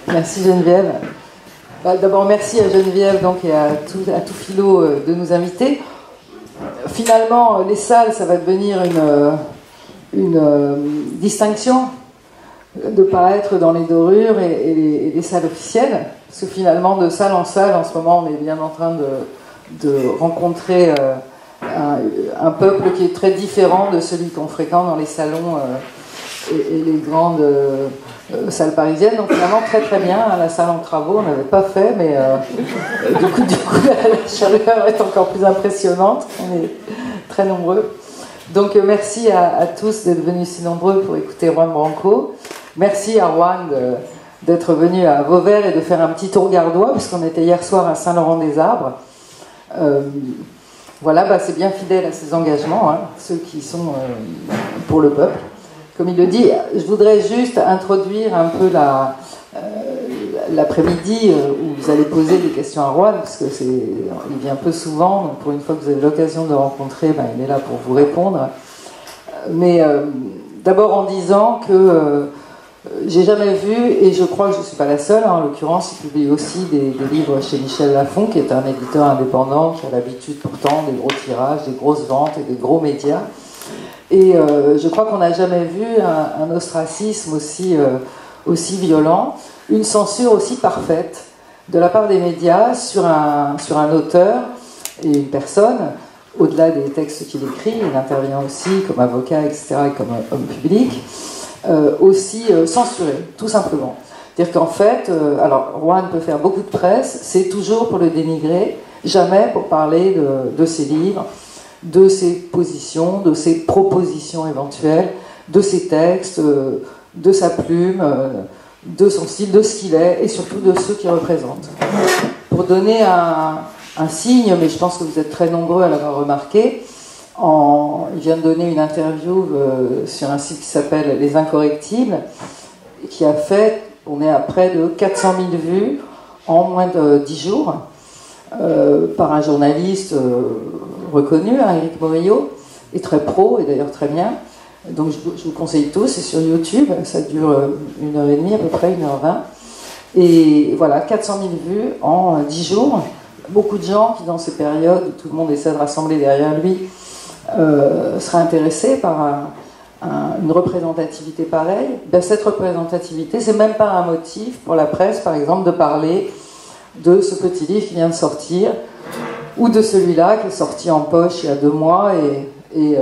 Merci Geneviève. D'abord, merci à Geneviève donc, et à tout philo de nous inviter. Finalement, les salles, ça va devenir une distinction de ne pas être dans les dorures et les salles officielles. Parce que finalement, de salle en salle, en ce moment, on est bien en train de rencontrer un peuple qui est très différent de celui qu'on fréquente dans les salons et les grandes salles parisiennes. Donc finalement, très très bien. La salle en travaux, on n'avait pas fait, mais du coup, la chaleur est encore plus impressionnante. On est très nombreux. Donc merci à tous d'être venus si nombreux pour écouter Juan Branco. Merci à Juan d'être venu à Vauvert et de faire un petit tour gardois, puisqu'on était hier soir à Saint-Laurent-des-Arbres. Voilà, c'est bien fidèle à ses engagements, hein, ceux qui sont pour le peuple. Comme il le dit, je voudrais juste introduire un peu l'après-midi où vous allez poser des questions à Juan, parce que il vient peu souvent, donc pour une fois que vous avez l'occasion de le rencontrer, il est là pour vous répondre. Mais d'abord en disant que j'ai jamais vu, et je crois que je ne suis pas la seule, en l'occurrence, il publie aussi des livres chez Michel Lafon, qui est un éditeur indépendant, qui a l'habitude pourtant des gros tirages, des grosses ventes et des gros médias. Et je crois qu'on n'a jamais vu un ostracisme aussi violent, une censure aussi parfaite de la part des médias sur un auteur et une personne, au-delà des textes qu'il écrit, il intervient aussi comme avocat, etc., et comme homme public, aussi censuré, tout simplement. C'est-à-dire qu'en fait, alors Juan peut faire beaucoup de presse, c'est toujours pour le dénigrer, jamais pour parler de ses livres, de ses positions, de ses propositions éventuelles, de ses textes, de sa plume, de son style, de ce qu'il est, et surtout de ceux qu'il représente. Pour donner un signe, mais je pense que vous êtes très nombreux à l'avoir remarqué, il vient de donner une interview sur un site qui s'appelle Les Incorrectibles, qui a fait, on est à près de 400 000 vues en moins de 10 jours, par un journaliste reconnu, Éric Morillo, et très pro, et d'ailleurs très bien. Donc je vous conseille tous, c'est sur YouTube, ça dure 1h30 à peu près, 1h20. Et voilà, 400 000 vues en 10 jours. Beaucoup de gens qui, dans ces périodes où tout le monde essaie de rassembler derrière lui, seraient intéressés par une représentativité pareille. Cette représentativité, c'est même pas un motif pour la presse, par exemple, de parler de ce petit livre qui vient de sortir, ou de celui-là qui est sorti en poche il y a 2 mois et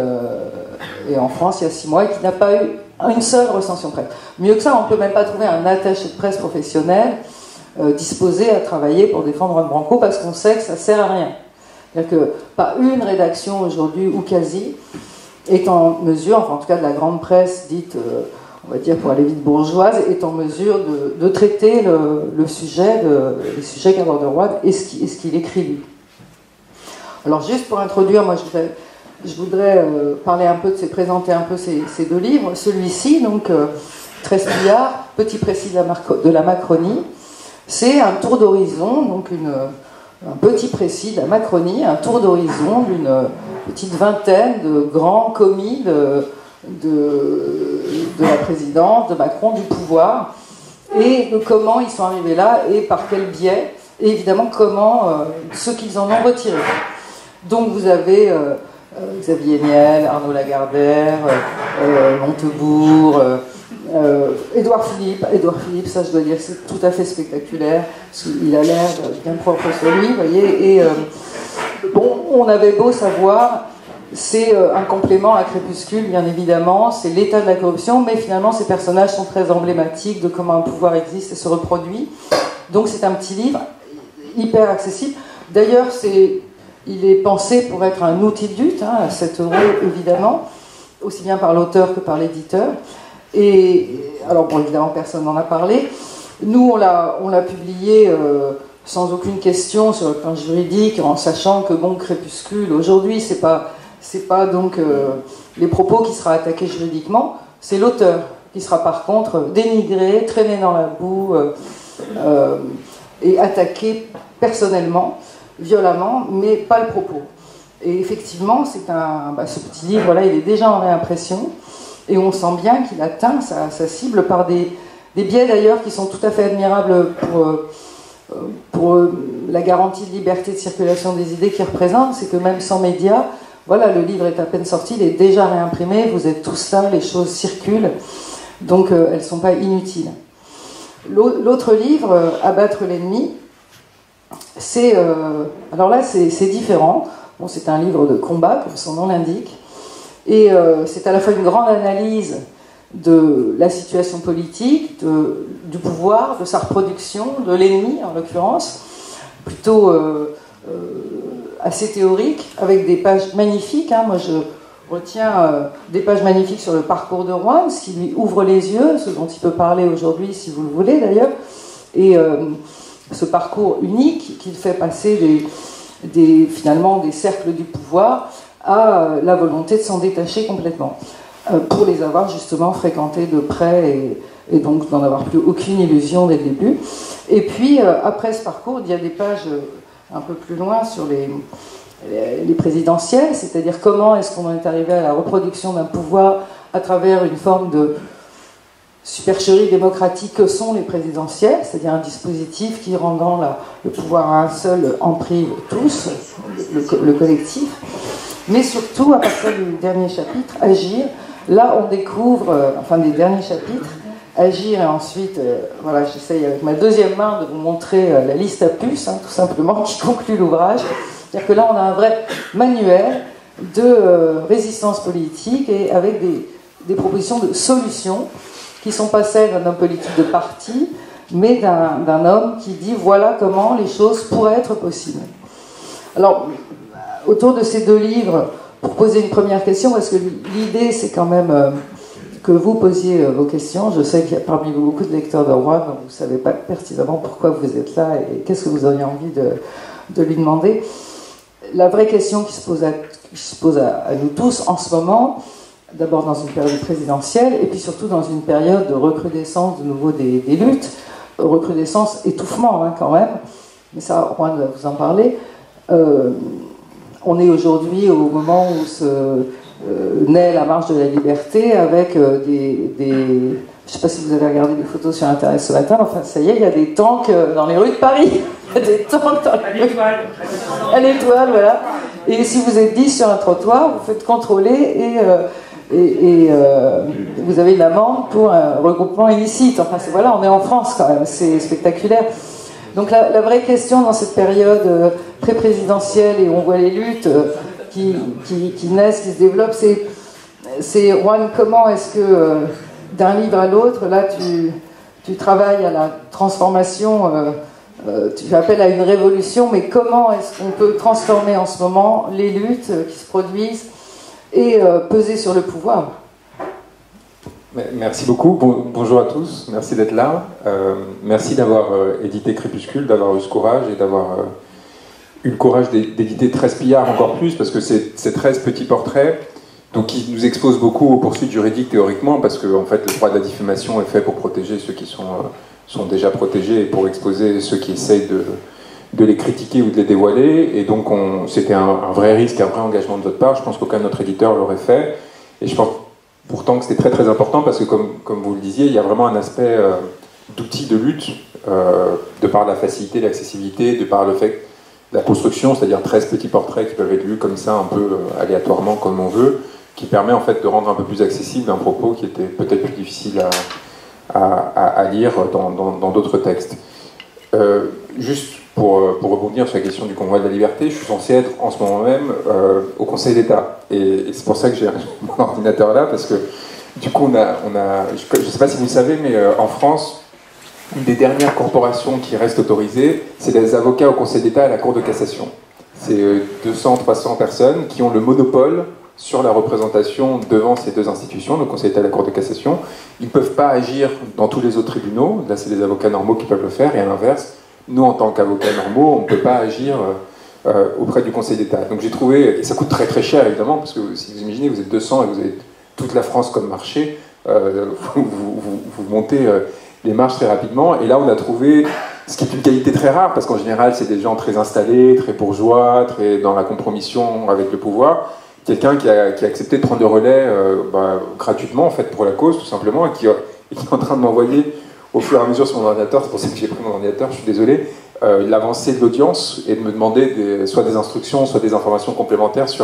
en France il y a 6 mois et qui n'a pas eu une seule recension presse. Mieux que ça, on ne peut même pas trouver un attaché de presse professionnel disposé à travailler pour défendre Juan Branco parce qu'on sait que ça ne sert à rien. C'est-à-dire que pas une rédaction aujourd'hui, ou quasi, est en mesure, enfin en tout cas de la grande presse dite, on va dire pour aller vite bourgeoise, est en mesure de traiter les sujets qu'aborde Juan et ce qu'il écrit lui. Alors juste pour introduire, moi je voudrais parler un peu présenter un peu ces 2 livres. Celui-ci, donc 13 milliards, petit précis de la Macronie, c'est un tour d'horizon, donc un petit précis de la Macronie, un tour d'horizon d'une petite vingtaine de grands commis de la présidence, de Macron, du pouvoir, et de comment ils sont arrivés là et par quel biais, et évidemment comment ce qu'ils en ont retiré. Donc vous avez Xavier Niel, Arnaud Lagardère, Montebourg, Édouard Philippe, ça je dois dire c'est tout à fait spectaculaire, parce qu'il a l'air bien propre sur lui, vous voyez, et bon, on avait beau savoir, c'est un complément à Crépuscule, bien évidemment, c'est l'état de la corruption, mais finalement ces personnages sont très emblématiques de comment un pouvoir existe et se reproduit, donc c'est un petit livre hyper accessible. D'ailleurs, il est pensé pour être un outil de lutte, à 7 € évidemment, aussi bien par l'auteur que par l'éditeur. Et alors bon, évidemment personne n'en a parlé. Nous on l'a publié sans aucune question sur le plan juridique, en sachant que bon, Crépuscule aujourd'hui c'est pas donc les propos qui sera attaqué juridiquement, c'est l'auteur qui sera par contre dénigré, traîné dans la boue et attaqué personnellement, violemment, mais pas le propos. Et effectivement, ce petit livre-là, il est déjà en réimpression, et on sent bien qu'il atteint sa cible par des Des biais d'ailleurs qui sont tout à fait admirables pour la garantie de liberté de circulation des idées qu'ils représentent, c'est que même sans médias, voilà, le livre est à peine sorti, il est déjà réimprimé, vous êtes tous là, les choses circulent, donc elles ne sont pas inutiles. L'autre livre, Abattre l'ennemi, c'est... alors là, c'est différent. Bon, c'est un livre de combat, comme son nom l'indique, et c'est à la fois une grande analyse de la situation politique, du pouvoir, de sa reproduction, de l'ennemi en l'occurrence, plutôt assez théorique, avec des pages magnifiques. Moi je retiens des pages magnifiques sur le parcours de Rouen, ce qui lui ouvre les yeux, ce dont il peut parler aujourd'hui si vous le voulez d'ailleurs, et ce parcours unique qui fait passer finalement des cercles du pouvoir à la volonté de s'en détacher complètement, pour les avoir justement fréquentés de près et donc d'en avoir plus aucune illusion dès le début. Et puis, après ce parcours, il y a des pages un peu plus loin sur les présidentielles, c'est-à-dire comment est-ce qu'on en est arrivé à la reproduction d'un pouvoir à travers une forme de supercherie démocratique que sont les présidentielles, c'est-à-dire un dispositif qui, rendant le pouvoir à un seul, en prive tous, le collectif. Mais surtout, à partir du dernier chapitre, Agir, là on découvre, enfin des derniers chapitres, Agir, et ensuite, voilà, j'essaye avec ma deuxième main de vous montrer la liste à puces, tout simplement, qui conclut l'ouvrage. C'est-à-dire que là on a un vrai manuel de résistance politique et avec des propositions de solutions qui ne sont pas celles d'un homme politique de parti, mais d'un homme qui dit voilà comment les choses pourraient être possibles. Alors, autour de ces deux livres, pour poser une première question, parce que l'idée c'est quand même que vous posiez vos questions. Je sais qu'il y a parmi vous beaucoup de lecteurs de Rouen, donc vous ne savez pas pertinemment pourquoi vous êtes là et qu'est-ce que vous auriez envie de lui demander. La vraie question qui se pose à nous tous en ce moment, d'abord dans une période présidentielle, et puis surtout dans une période de recrudescence de nouveau des luttes, recrudescence, étouffement quand même, mais ça, Rouen va vous en parler. On est aujourd'hui au moment où naît la marche de la liberté avec je ne sais pas si vous avez regardé des photos sur Internet ce matin, enfin ça y est, il y a des tanks dans les rues de Paris. Il y a des tanks dans les rues. À l'étoile, voilà. Et si vous êtes 10 sur un trottoir, vous faites contrôler et vous avez une amende pour un regroupement illicite. Enfin voilà, on est en France quand même, c'est spectaculaire. Donc la vraie question dans cette période pré-présidentielle et où on voit les luttes qui naissent, qui se développent, c'est Rouen, comment est-ce que d'un livre à l'autre, là tu travailles à la transformation, tu appelles à une révolution, mais comment est-ce qu'on peut transformer en ce moment les luttes qui se produisent et peser sur le pouvoir? Merci beaucoup, bonjour à tous, merci d'être là. Merci d'avoir édité Crépuscule, d'avoir eu ce courage et d'avoir eu le courage d'éditer 13 pillards encore plus, parce que c'est 13 petits portraits, donc qui nous exposent beaucoup aux poursuites juridiques théoriquement, parce que en fait, le droit de la diffamation est fait pour protéger ceux qui sont déjà protégés et pour exposer ceux qui essayent de les critiquer ou de les dévoiler, et donc c'était un vrai risque, un vrai engagement de votre part. Je pense qu'aucun autre éditeur l'aurait fait, et je pense pourtant que c'était très très important, parce que comme vous le disiez, il y a vraiment un aspect d'outil de lutte, de par la facilité, l'accessibilité, de par le fait la construction, c'est-à-dire 13 petits portraits qui peuvent être lus comme ça, un peu aléatoirement, comme on veut, qui permet en fait de rendre un peu plus accessible un propos qui était peut-être plus difficile à lire dans d'autres textes. Juste pour rebondir sur la question du convoi de la liberté, je suis censé être en ce moment même au Conseil d'État. Et c'est pour ça que j'ai mon ordinateur là, parce que du coup, je ne sais pas si vous le savez, mais en France, une des dernières corporations qui reste autorisée, c'est les avocats au Conseil d'État à la Cour de cassation. C'est 200-300 personnes qui ont le monopole sur la représentation devant ces deux institutions, le Conseil d'État et la Cour de cassation. Ils ne peuvent pas agir dans tous les autres tribunaux, là c'est les avocats normaux qui peuvent le faire, et à l'inverse, nous en tant qu'avocats normaux, on ne peut pas agir auprès du Conseil d'État. Donc j'ai trouvé, et ça coûte très très cher évidemment, parce que si vous imaginez, vous êtes 200 et vous avez toute la France comme marché, vous montez les marches très rapidement, et là on a trouvé ce qui est une qualité très rare, parce qu'en général c'est des gens très installés, très bourgeois, très dans la compromission avec le pouvoir, quelqu'un qui a accepté de prendre le relais gratuitement en fait pour la cause tout simplement, et qui est en train de m'envoyer au fur et à mesure sur mon ordinateur, c'est pour ça que j'ai pris mon ordinateur, je suis désolé, l'avancée de l'audience et de me demander soit des instructions, soit des informations complémentaires sur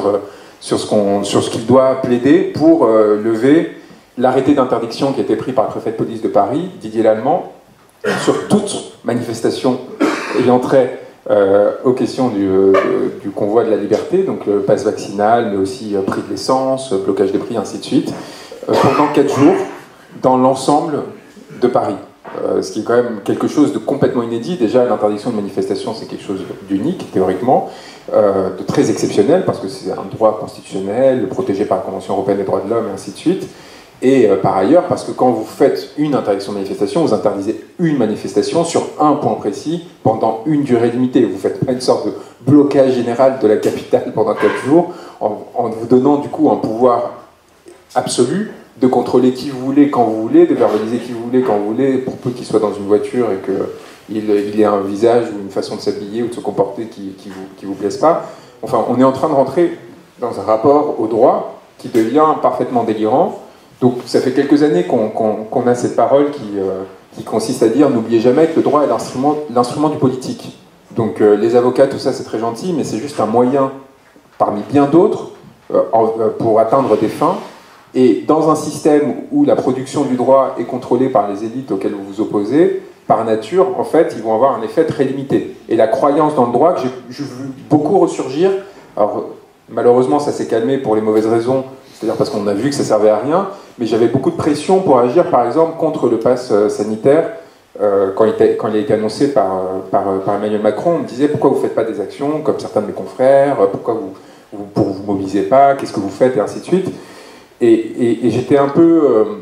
ce qu'il doit plaider pour lever l'arrêté d'interdiction qui a été pris par le préfet de police de Paris, Didier Lallemand, sur toute manifestation ayant trait aux questions du convoi de la liberté, donc le pass vaccinal, mais aussi prix de l'essence, blocage des prix, ainsi de suite, pendant 4 jours dans l'ensemble de Paris. Ce qui est quand même quelque chose de complètement inédit. Déjà, l'interdiction de manifestation, c'est quelque chose d'unique, théoriquement, de très exceptionnel, parce que c'est un droit constitutionnel, protégé par la Convention européenne des droits de l'homme, et ainsi de suite. Et par ailleurs, parce que quand vous faites une interdiction de manifestation, vous interdisez une manifestation sur un point précis pendant une durée limitée. Vous ne faites pas une sorte de blocage général de la capitale pendant 4 jours, en vous donnant du coup un pouvoir absolu de contrôler qui vous voulez quand vous voulez, de verbaliser qui vous voulez quand vous voulez, pour peu qu'il soit dans une voiture et qu'il ait un visage ou une façon de s'habiller ou de se comporter qui vous plaise pas. Enfin, on est en train de rentrer dans un rapport au droit qui devient parfaitement délirant. Donc ça fait quelques années qu'on a cette parole qui consiste à dire n'oubliez jamais que le droit est l'instrument du politique. Donc les avocats, tout ça c'est très gentil, mais c'est juste un moyen parmi bien d'autres pour atteindre des fins. Et dans un système où la production du droit est contrôlée par les élites auxquelles vous vous opposez, par nature, en fait, ils vont avoir un effet très limité. Et la croyance dans le droit, que j'ai vu beaucoup ressurgir, alors malheureusement ça s'est calmé pour les mauvaises raisons, c'est-à-dire parce qu'on a vu que ça servait à rien, mais j'avais beaucoup de pression pour agir, par exemple, contre le pass sanitaire. Quand il a été annoncé par Emmanuel Macron, on me disait pourquoi vous ne faites pas des actions comme certains de mes confrères, pourquoi vous mobilisez pas, qu'est-ce que vous faites, et ainsi de suite. Et j'étais un peu,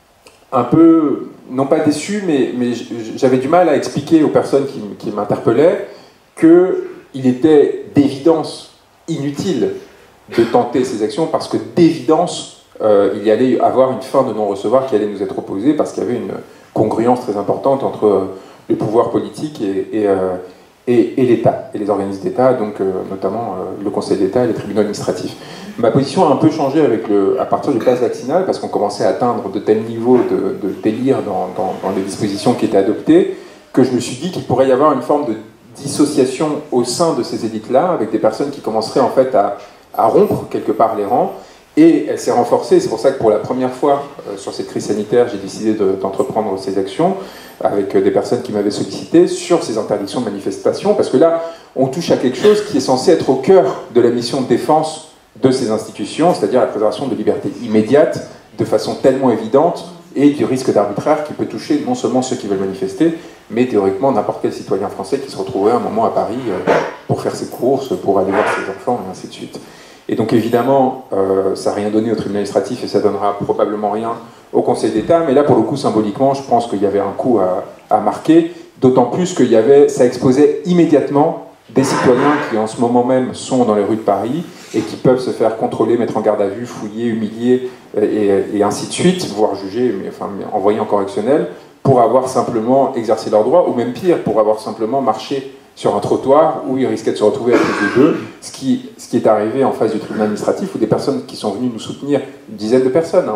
non pas déçu, mais j'avais du mal à expliquer aux personnes qui m'interpellaient qu'il était d'évidence inutile de tenter ces actions parce que d'évidence, il y allait avoir une fin de non-recevoir qui allait nous être opposée parce qu'il y avait une congruence très importante entre le pouvoir politique et l'État, et les organismes d'État, donc notamment le Conseil d'État et les tribunaux administratifs. Ma position a un peu changé à partir du pass vaccinal, parce qu'on commençait à atteindre de tels niveaux de délire dans les dispositions qui étaient adoptées, que je me suis dit qu'il pourrait y avoir une forme de dissociation au sein de ces élites-là, avec des personnes qui commenceraient en fait à rompre quelque part les rangs, et elle s'est renforcée. C'est pour ça que pour la première fois sur cette crise sanitaire, j'ai décidé d'entreprendre ces actions, avec des personnes qui m'avaient sollicité sur ces interdictions de manifestation, parce que là, on touche à quelque chose qui est censé être au cœur de la mission de défense de ces institutions, c'est-à-dire la préservation de liberté immédiate, de façon tellement évidente, et du risque d'arbitraire qui peut toucher non seulement ceux qui veulent manifester, mais théoriquement n'importe quel citoyen français qui se retrouverait un moment à Paris pour faire ses courses, pour aller voir ses enfants, et ainsi de suite. Et donc évidemment, ça n'a rien donné au tribunal administratif, et ça donnera probablement rien au Conseil d'État, mais là, pour le coup, symboliquement, je pense qu'il y avait un coup à marquer, d'autant plus que ça exposait immédiatement des citoyens qui, en ce moment même, sont dans les rues de Paris et qui peuvent se faire contrôler, mettre en garde à vue, fouiller, humilier, et ainsi de suite, voire juger, mais envoyer en correctionnel, pour avoir simplement exercé leurs droits, ou même pire, pour avoir simplement marché sur un trottoir où ils risquaient de se retrouver à cause des deux, ce qui est arrivé en face du tribunal administratif, où des personnes qui sont venues nous soutenir, une dizaine de personnes,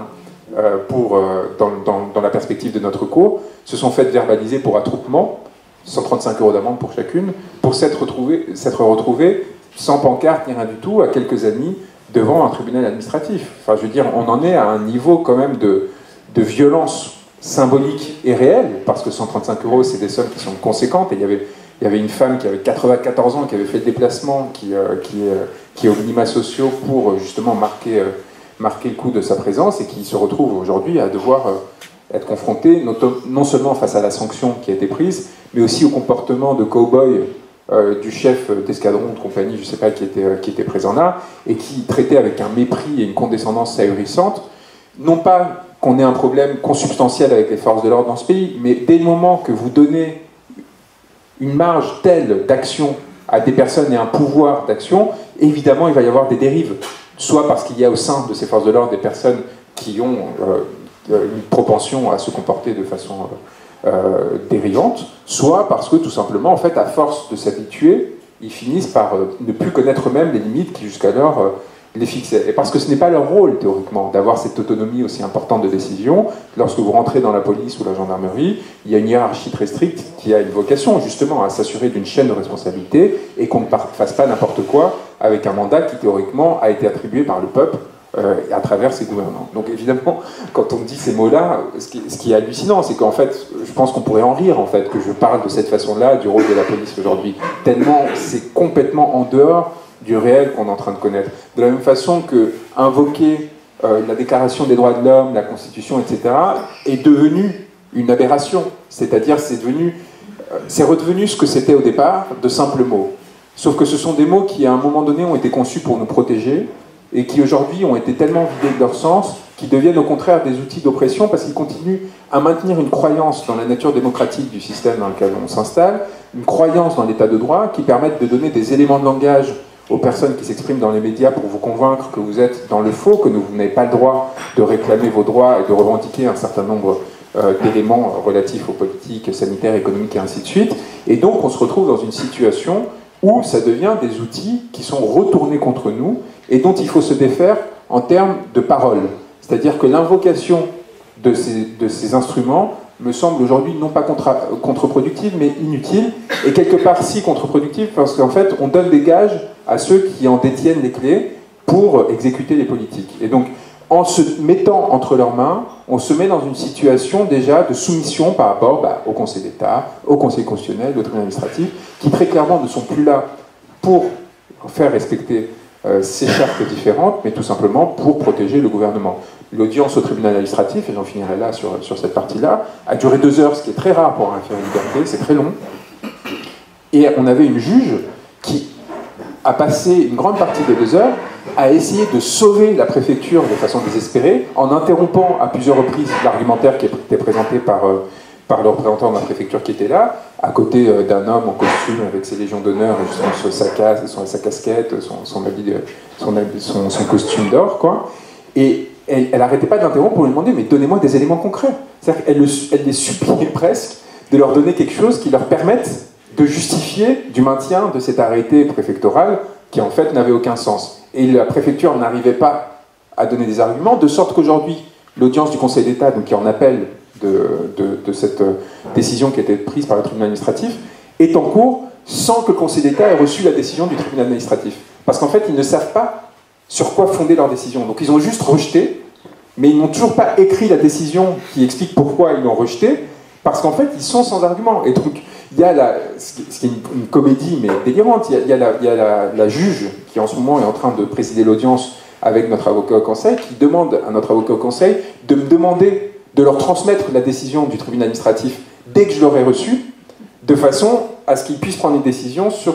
dans la perspective de notre cours, se sont faites verbaliser pour attroupement, 135 € d'amende pour chacune, pour s'être retrouvées sans pancarte ni rien du tout, à quelques amis, devant un tribunal administratif. Enfin, je veux dire, on en est à un niveau quand même de violence symbolique et réelle, parce que 135 €, c'est des sommes qui sont conséquentes, et il y avait une femme qui avait 94 ans, qui avait fait le déplacement, qui est aux minima sociaux pour justement marquer le coup de sa présence, et qui se retrouve aujourd'hui à devoir être confrontée non seulement face à la sanction qui a été prise, mais aussi au comportement de cow-boy du chef d'escadron, de compagnie, je ne sais pas, qui était présent là, et qui traitait avec un mépris et une condescendance ahurissante, non pas qu'on ait un problème consubstantiel avec les forces de l'ordre dans ce pays, mais dès le moment que vous donnez une marge telle d'action à des personnes et un pouvoir d'action, évidemment il va y avoir des dérives, soit parce qu'il y a au sein de ces forces de l'ordre des personnes qui ont une propension à se comporter de façon dérivante, soit parce que tout simplement, en fait, à force de s'habituer, ils finissent par ne plus connaître eux-mêmes les limites qui jusqu'alors les fixer. Et parce que ce n'est pas leur rôle, théoriquement, d'avoir cette autonomie aussi importante de décision. Lorsque vous rentrez dans la police ou la gendarmerie, il y a une hiérarchie très stricte qui a une vocation, justement, à s'assurer d'une chaîne de responsabilité et qu'on ne fasse pas n'importe quoi avec un mandat qui, théoriquement, a été attribué par le peuple à travers ses gouvernants. Donc, évidemment, quand on me dit ces mots-là, ce qui est hallucinant, c'est qu'en fait, je pense qu'on pourrait en rire, en fait, que je parle de cette façon-là du rôle de la police aujourd'hui. Tellement c'est complètement en dehors du réel qu'on est en train de connaître. De la même façon que invoquer la Déclaration des droits de l'homme, la Constitution, etc., est devenu une aberration. C'est-à-dire, c'est redevenu ce que c'était au départ, de simples mots. Sauf que ce sont des mots qui, à un moment donné, ont été conçus pour nous protéger, et qui, aujourd'hui, ont été tellement vidés de leur sens, qu'ils deviennent au contraire des outils d'oppression, parce qu'ils continuent à maintenir une croyance dans la nature démocratique du système dans lequel on s'installe, une croyance dans l'état de droit, qui permettent de donner des éléments de langage aux personnes qui s'expriment dans les médias pour vous convaincre que vous êtes dans le faux, que vous n'avez pas le droit de réclamer vos droits et de revendiquer un certain nombre d'éléments relatifs aux politiques sanitaires, économiques et ainsi de suite. Et donc on se retrouve dans une situation où ça devient des outils qui sont retournés contre nous et dont il faut se défaire en termes de parole. C'est-à-dire que l'invocation de ces instruments me semble aujourd'hui non pas contre-productive, mais inutile, et quelque part si contre-productive, parce qu'en fait, on donne des gages à ceux qui en détiennent les clés pour exécuter les politiques. Et donc, en se mettant entre leurs mains, on se met dans une situation déjà de soumission par rapport au Conseil d'État, au Conseil constitutionnel, au tribunal administratif, qui très clairement ne sont plus là pour faire respecter ces chartes différentes, mais tout simplement pour protéger le gouvernement. L'audience au tribunal administratif, et j'en finirai là sur cette partie-là, a duré 2 heures, ce qui est très rare pour un affaire de liberté, c'est très long. Et on avait une juge qui a passé une grande partie des 2 heures à essayer de sauver la préfecture de façon désespérée, en interrompant à plusieurs reprises l'argumentaire qui était présenté par le représentant de la préfecture qui était là, à côté d'un homme en costume avec ses légions d'honneur, sur sa casquette, son costume d'or, quoi. Et elle n'arrêtait pas d'interrompre pour lui demander « mais donnez-moi des éléments concrets ». C'est-à-dire qu'elle les suppliait presque de leur donner quelque chose qui leur permette de justifier du maintien de cet arrêté préfectoral qui en fait n'avait aucun sens. Et la préfecture n'arrivait pas à donner des arguments, de sorte qu'aujourd'hui, l'audience du Conseil d'État, donc qui est en appel de cette décision qui a été prise par le tribunal administratif, est en cours sans que le Conseil d'État ait reçu la décision du tribunal administratif. Parce qu'en fait, ils ne savent pas sur quoi fonder leur décision. Donc ils ont juste rejeté, mais ils n'ont toujours pas écrit la décision qui explique pourquoi ils l'ont rejeté, parce qu'en fait, ils sont sans argument. Et donc, il y a ce qui est une comédie, mais délirante, il y a la juge qui en ce moment est en train de présider l'audience avec notre avocat au conseil, qui demande à notre avocat au conseil de me demander de leur transmettre la décision du tribunal administratif dès que je l'aurai reçue, de façon à ce qu'ils puissent prendre une décision sur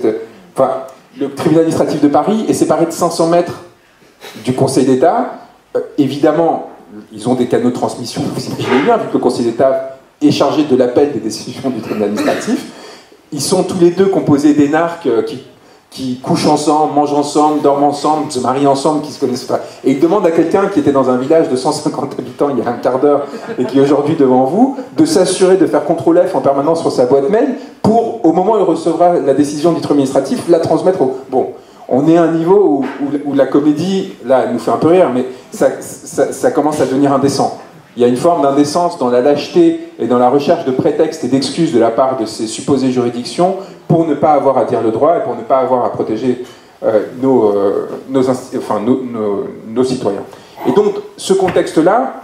le tribunal administratif de Paris est séparé de 500 mètres du Conseil d'État. Évidemment, ils ont des canaux de transmission, vous imaginez bien, vu que le Conseil d'État est chargé de l'appel des décisions du tribunal administratif. Ils sont tous les deux composés d'énarques qui couchent ensemble, mangent ensemble, dorment ensemble, se marient ensemble, qui se connaissent pas. Et ils demandent à quelqu'un qui était dans un village de 150 habitants il y a un quart d'heure et qui est aujourd'hui devant vous, de s'assurer de faire contrôle F en permanence sur sa boîte mail pour, au moment où il recevra la décision du tribunal administratif, la transmettre au... Bon, on est à un niveau où la comédie, là, elle nous fait un peu rire, mais ça commence à devenir indécent. Il y a une forme d'indécence dans la lâcheté et dans la recherche de prétextes et d'excuses de la part de ces supposées juridictions pour ne pas avoir à dire le droit et pour ne pas avoir à protéger nos citoyens. Et donc, ce contexte-là,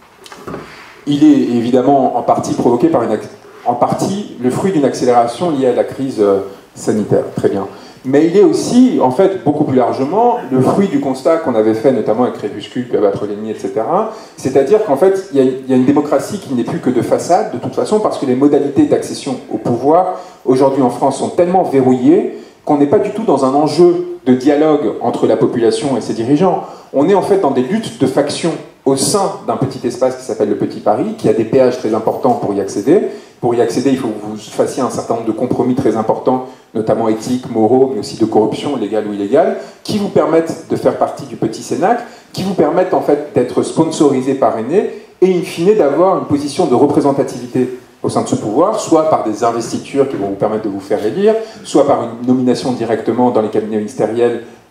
il est évidemment en partie provoqué par le fruit d'une accélération liée à la crise sanitaire. Très bien. Mais il est aussi, en fait, beaucoup plus largement, le fruit du constat qu'on avait fait, notamment avec Crépuscule, puis Abattre l'ennemi, etc. C'est-à-dire qu'en fait, il y a une démocratie qui n'est plus que de façade, de toute façon, parce que les modalités d'accession au pouvoir, aujourd'hui en France, sont tellement verrouillées qu'on n'est pas du tout dans un enjeu de dialogue entre la population et ses dirigeants. On est en fait dans des luttes de factions au sein d'un petit espace qui s'appelle le Petit Paris, qui a des péages très importants pour y accéder. Pour y accéder, il faut que vous fassiez un certain nombre de compromis très importants, notamment éthiques, moraux, mais aussi de corruption, légale ou illégale, qui vous permettent de faire partie du petit Cénacle, qui vous permettent en fait d'être sponsorisé, parrainé, et in fine d'avoir une position de représentativité au sein de ce pouvoir, soit par des investitures qui vont vous permettre de vous faire élire, soit par une nomination directement dans les cabinets ministériels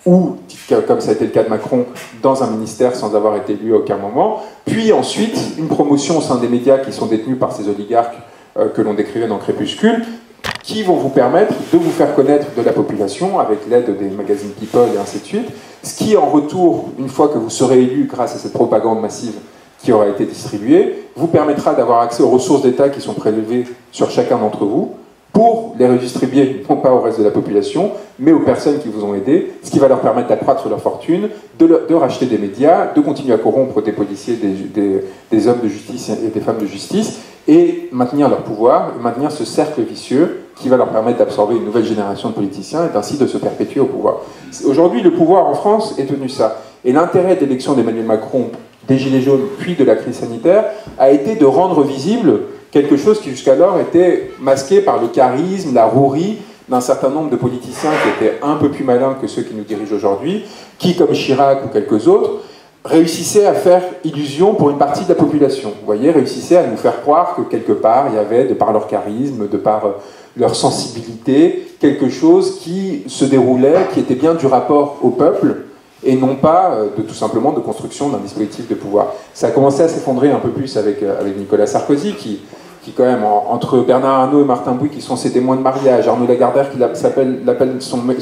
ou, comme ça a été le cas de Macron, dans un ministère sans avoir été élu à aucun moment, puis ensuite une promotion au sein des médias qui sont détenus par ces oligarques que l'on décrivait dans Crépuscule, qui vont vous permettre de vous faire connaître de la population avec l'aide des magazines People et ainsi de suite, ce qui en retour, une fois que vous serez élu grâce à cette propagande massive qui aura été distribuée, vous permettra d'avoir accès aux ressources d'État qui sont prélevées sur chacun d'entre vous, pour les redistribuer, non pas au reste de la population, mais aux personnes qui vous ont aidé, ce qui va leur permettre d'accroître leur fortune, de racheter des médias, de continuer à corrompre des policiers, des hommes de justice et des femmes de justice, et maintenir leur pouvoir, et maintenir ce cercle vicieux qui va leur permettre d'absorber une nouvelle génération de politiciens et ainsi de se perpétuer au pouvoir. Aujourd'hui, le pouvoir en France est devenu ça. Et l'intérêt de l'élection d'Emmanuel Macron, des Gilets jaunes, puis de la crise sanitaire, a été de rendre visible quelque chose qui jusqu'alors était masqué par le charisme, la rouerie d'un certain nombre de politiciens qui étaient un peu plus malins que ceux qui nous dirigent aujourd'hui, qui, comme Chirac ou quelques autres, réussissaient à faire illusion pour une partie de la population. Vous voyez, réussissaient à nous faire croire que quelque part, il y avait, de par leur charisme, de par leur sensibilité, quelque chose qui se déroulait, qui était bien du rapport au peuple, et non pas tout simplement de construction d'un dispositif de pouvoir. Ça a commencé à s'effondrer un peu plus avec Nicolas Sarkozy, qui quand même, entre Bernard Arnault et Martin Bouygues, qui sont ses témoins de mariage, Arnaud Lagardère qui l'appelle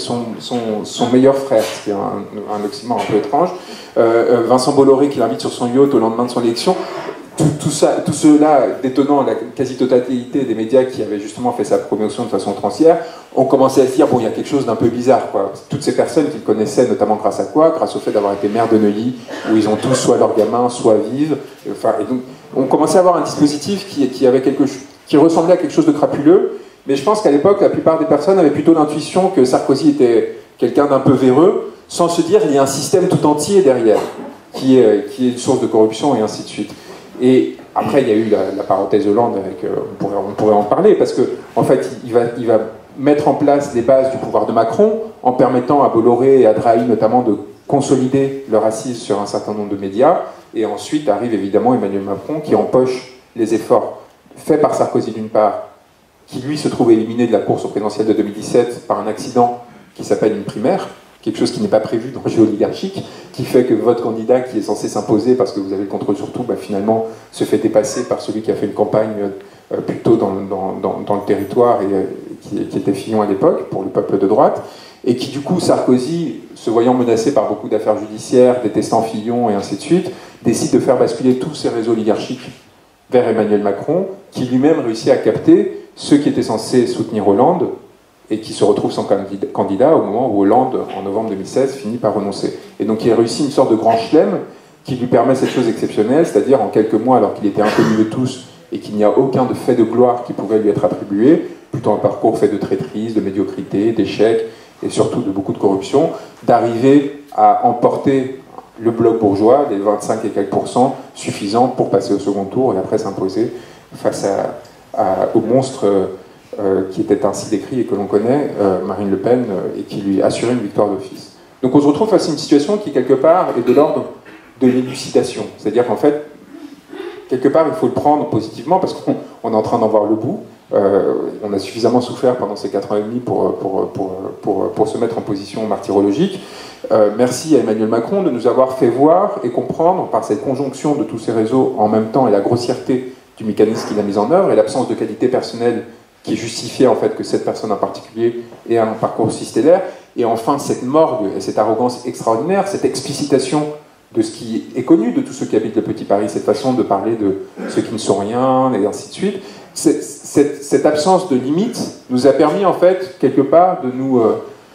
son meilleur frère, ce qui est un oxymore un peu étrange, Vincent Bolloré qui l'invite sur son yacht au lendemain de son élection, tout cela détonnant la quasi-totalité des médias qui avaient justement fait sa promotion de façon outrancière, ont commencé à se dire, bon, il y a quelque chose d'un peu bizarre, quoi. Toutes ces personnes qu'ils connaissaient, notamment grâce à quoi? Grâce au fait d'avoir été maire de Neuilly, où ils ont tous soit leurs gamins, soit vivent. Enfin, et donc, on commençait à avoir un dispositif qui ressemblait à quelque chose de crapuleux, mais je pense qu'à l'époque, la plupart des personnes avaient plutôt l'intuition que Sarkozy était quelqu'un d'un peu véreux, sans se dire qu'il y a un système tout entier derrière, qui est une source de corruption et ainsi de suite. Et après, il y a eu la parenthèse Hollande, on pourrait en parler, parce que en fait, il va mettre en place les bases du pouvoir de Macron, en permettant à Bolloré et à Drahi notamment de consolider leur assise sur un certain nombre de médias, et ensuite arrive évidemment Emmanuel Macron qui empoche les efforts faits par Sarkozy d'une part, qui lui se trouve éliminé de la course au présidentiel de 2017 par un accident qui s'appelle une primaire, quelque chose qui n'est pas prévu dans le jeu oligarchique, qui fait que votre candidat qui est censé s'imposer parce que vous avez le contrôle sur tout, finalement se fait dépasser par celui qui a fait une campagne plutôt dans le territoire et qui était Fillon à l'époque, pour le peuple de droite, et qui du coup, Sarkozy, se voyant menacé par beaucoup d'affaires judiciaires, détestant Fillon et ainsi de suite, décide de faire basculer tous ces réseaux oligarchiques vers Emmanuel Macron, qui lui-même réussit à capter ceux qui étaient censés soutenir Hollande, et qui se retrouve sans candidat au moment où Hollande, en novembre 2016, finit par renoncer. Et donc il réussit une sorte de grand chelem qui lui permet cette chose exceptionnelle, c'est-à-dire en quelques mois, alors qu'il était inconnu de tous et qu'il n'y a aucun de fait de gloire qui pouvait lui être attribué, plutôt un parcours fait de traîtrise, de médiocrité, d'échecs et surtout de beaucoup de corruption, d'arriver à emporter le bloc bourgeois, les 25 et quelques pourcents suffisants pour passer au second tour et après s'imposer face au monstre qui était ainsi décrit et que l'on connaît, Marine Le Pen, et qui lui assurait une victoire d'office. Donc on se retrouve face à une situation qui, quelque part, est de l'ordre de l'élucidation. C'est-à-dire qu'en fait, quelque part, il faut le prendre positivement parce qu'on est en train d'en voir le bout. On a suffisamment souffert pendant ces 4 ans et demi pour se mettre en position martyrologique. Merci à Emmanuel Macron de nous avoir fait voir et comprendre, par cette conjonction de tous ces réseaux en même temps et la grossièreté du mécanisme qu'il a mis en œuvre et l'absence de qualité personnelle qui justifiait en fait que cette personne en particulier ait un parcours si stellaire, et enfin cette morgue et cette arrogance extraordinaire, cette explicitation de ce qui est connu de tous ceux qui habitent le Petit Paris, cette façon de parler de ceux qui ne sont rien, et ainsi de suite. Cette absence de limite nous a permis en fait, quelque part, de nous...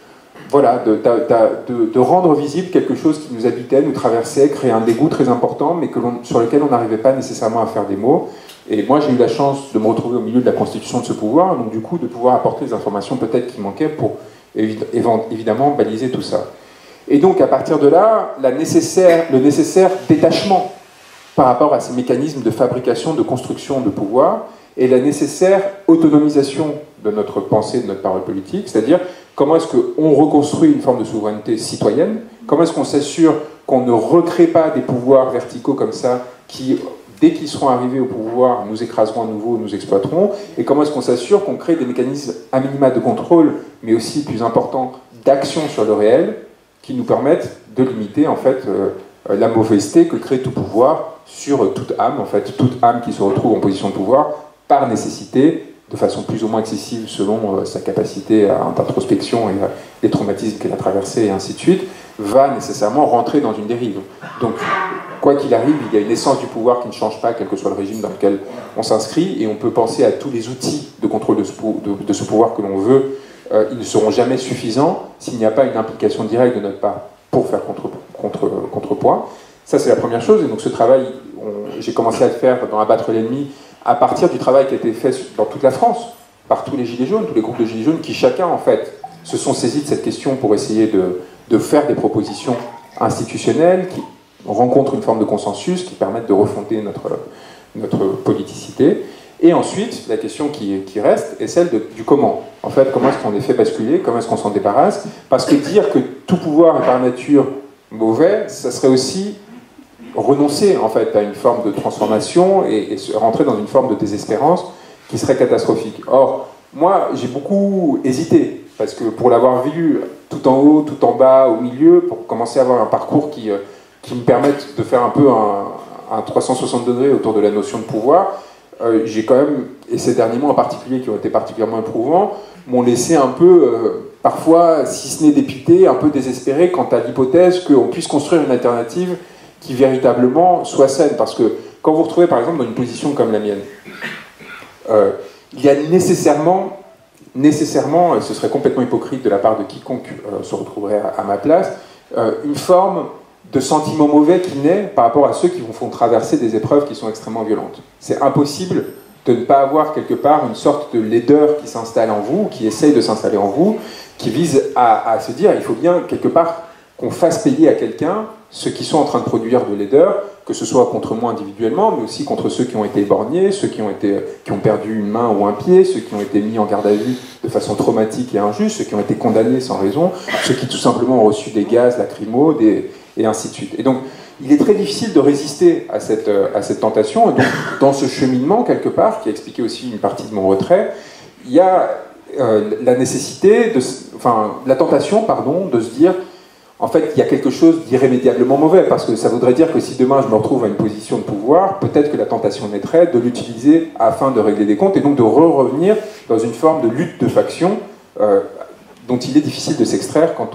de rendre visible quelque chose qui nous habitait, nous traversait, créait un dégoût très important, mais sur lequel on n'arrivait pas nécessairement à faire des mots. Et moi, j'ai eu la chance de me retrouver au milieu de la constitution de ce pouvoir, donc du coup, de pouvoir apporter les informations peut-être qui manquaient pour évidemment baliser tout ça. Et donc, à partir de là, le nécessaire détachement par rapport à ces mécanismes de fabrication, de construction de pouvoir, et la nécessaire autonomisation de notre pensée, de notre parole politique, c'est-à-dire comment est-ce qu'on reconstruit une forme de souveraineté citoyenne, comment est-ce qu'on s'assure qu'on ne recrée pas des pouvoirs verticaux comme ça qui, dès qu'ils seront arrivés au pouvoir, nous écraseront à nouveau, nous exploiteront, et comment est-ce qu'on s'assure qu'on crée des mécanismes à minima de contrôle, mais aussi, plus important, d'action sur le réel, qui nous permettent de limiter en fait la mauvaiseté que crée tout pouvoir sur toute âme, en fait, toute âme qui se retrouve en position de pouvoir par nécessité, de façon plus ou moins excessive selon sa capacité à introspection et les traumatismes qu'elle a traversés et ainsi de suite, va nécessairement rentrer dans une dérive. Donc, quoi qu'il arrive, il y a une essence du pouvoir qui ne change pas, quel que soit le régime dans lequel on s'inscrit, et on peut penser à tous les outils de contrôle de ce pouvoir que l'on veut. Ils ne seront jamais suffisants s'il n'y a pas une implication directe de notre part pour faire contrepoids. Ça, c'est la première chose. Et donc, ce travail, j'ai commencé à le faire dans Abattre l'ennemi à partir du travail qui a été fait dans toute la France, par tous les Gilets jaunes, tous les groupes de Gilets jaunes, qui chacun, en fait, se sont saisis de cette question pour essayer de faire des propositions institutionnelles qui rencontrent une forme de consensus, qui permettent de refonder notre politicité. Et ensuite, la question qui reste est celle du comment. En fait, comment est-ce qu'on les fait basculer, comment est-ce qu'on s'en débarrasse? Parce que dire que tout pouvoir est par nature mauvais, ça serait aussi renoncer en fait à une forme de transformation et rentrer dans une forme de désespérance qui serait catastrophique. Or, moi, j'ai beaucoup hésité, parce que pour l'avoir vu tout en haut, tout en bas, au milieu, pour commencer à avoir un parcours qui me permette de faire un peu un 360 degrés autour de la notion de pouvoir, j'ai quand même, et ces derniers mois en particulier qui ont été particulièrement éprouvants, m'ont laissé un peu, parfois, si ce n'est dépité, un peu désespéré quant à l'hypothèse qu'on puisse construire une alternative qui véritablement soit saine. Parce que quand vous vous retrouvez par exemple dans une position comme la mienne, il y a nécessairement, et ce serait complètement hypocrite de la part de quiconque se retrouverait à ma place, une forme de sentiment mauvais qui naît par rapport à ceux qui vous font traverser des épreuves qui sont extrêmement violentes. C'est impossible de ne pas avoir quelque part une sorte de laideur qui s'installe en vous, qui essaye de s'installer en vous, qui vise à se dire il faut bien quelque part qu'on fasse payer à quelqu'un ceux qui sont en train de produire de laideur, que ce soit contre moi individuellement, mais aussi contre ceux qui ont été éborgnés, ceux qui ont perdu une main ou un pied, ceux qui ont été mis en garde à vue de façon traumatique et injuste, ceux qui ont été condamnés sans raison, ceux qui tout simplement ont reçu des gaz lacrymaux, et ainsi de suite. Et donc, il est très difficile de résister à cette tentation. Et donc, dans ce cheminement, quelque part, qui a expliqué aussi une partie de mon retrait, il y a la nécessité, la tentation, de se dire, en fait, il y a quelque chose d'irrémédiablement mauvais, parce que ça voudrait dire que si demain je me retrouve à une position de pouvoir, peut-être que la tentation naîtrait de l'utiliser afin de régler des comptes, et donc de revenir dans une forme de lutte de faction dont il est difficile de s'extraire quand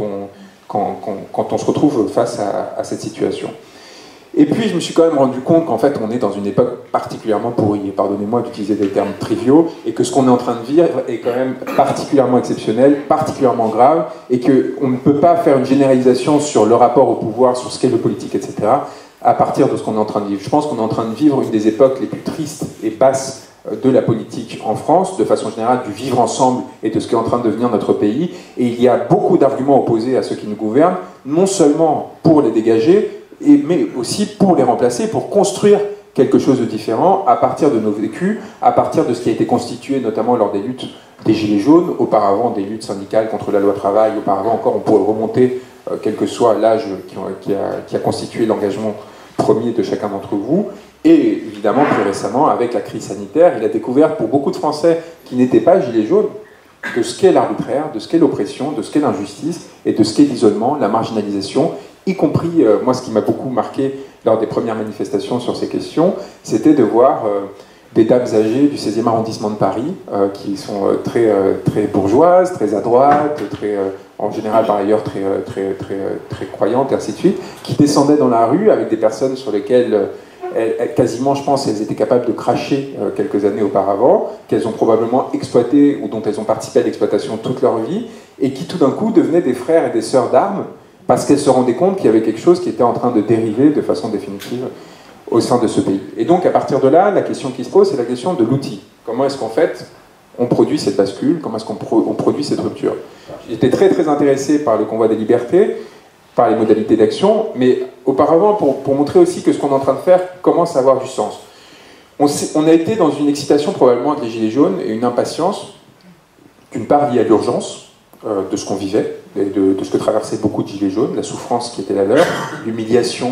on se retrouve face à cette situation. Et puis je me suis quand même rendu compte qu'en fait on est dans une époque particulièrement pourrie, et pardonnez-moi d'utiliser des termes triviaux, et que ce qu'on est en train de vivre est quand même particulièrement exceptionnel, particulièrement grave, et qu'on ne peut pas faire une généralisation sur le rapport au pouvoir, sur ce qu'est le politique, etc., à partir de ce qu'on est en train de vivre. Je pense qu'on est en train de vivre une des époques les plus tristes et basses de la politique en France, de façon générale, du vivre ensemble et de ce qui est en train de devenir notre pays. Et il y a beaucoup d'arguments opposés à ceux qui nous gouvernent, non seulement pour les dégager, mais aussi pour les remplacer, pour construire quelque chose de différent à partir de nos vécus, à partir de ce qui a été constitué notamment lors des luttes des Gilets jaunes, auparavant des luttes syndicales contre la loi travail, auparavant encore on pourrait remonter, quel que soit l'âge qui a constitué l'engagement premier de chacun d'entre vous, et évidemment plus récemment avec la crise sanitaire, il a découvert pour beaucoup de Français qui n'étaient pas Gilets jaunes, de ce qu'est l'arbitraire, de ce qu'est l'oppression, de ce qu'est l'injustice, et de ce qu'est l'isolement, la marginalisation, y compris, moi ce qui m'a beaucoup marqué lors des premières manifestations sur ces questions, c'était de voir des dames âgées du 16e arrondissement de Paris, qui sont très bourgeoises, très à droite, en général par ailleurs très croyantes, et ainsi de suite, qui descendaient dans la rue avec des personnes sur lesquelles quasiment, je pense, elles étaient capables de cracher quelques années auparavant, qu'elles ont probablement exploité ou dont elles ont participé à l'exploitation toute leur vie, et qui tout d'un coup devenaient des frères et des sœurs d'armes, parce qu'elles se rendaient compte qu'il y avait quelque chose qui était en train de dériver de façon définitive au sein de ce pays. Et donc, à partir de là, la question qui se pose, c'est la question de l'outil. Comment est-ce qu'en fait, on produit cette bascule? Comment est-ce qu'on produit cette rupture? J'étais très intéressé par le convoi des libertés, par les modalités d'action, mais auparavant, pour montrer aussi que ce qu'on est en train de faire commence à avoir du sens. On a été dans une excitation probablement avec les Gilets jaunes et une impatience, d'une part liée à l'urgence de ce qu'on vivait, et de ce que traversaient beaucoup de Gilets jaunes, la souffrance qui était la leur, l'humiliation,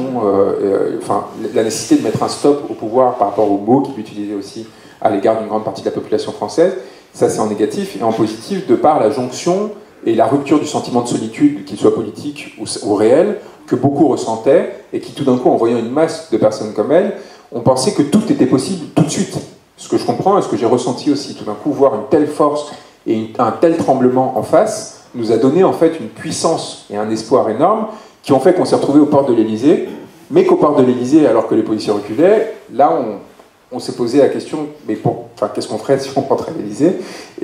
la nécessité de mettre un stop au pouvoir par rapport aux mots qu'il utilisait aussi à l'égard d'une grande partie de la population française. Ça c'est en négatif, et en positif, de par la jonction et la rupture du sentiment de solitude, qu'il soit politique ou réel, que beaucoup ressentaient, et qui tout d'un coup, en voyant une masse de personnes comme elle, ont pensé que tout était possible tout de suite. Ce que je comprends et ce que j'ai ressenti aussi, tout d'un coup, voir une telle force et un tel tremblement en face, nous a donné en fait une puissance et un espoir énorme qui ont fait qu'on s'est retrouvé aux portes de l'Élysée, mais qu'aux portes de l'Élysée, alors que les policiers reculaient, là on s'est posé la question, mais qu'est-ce qu'on ferait si on rentrait à l'Élysée,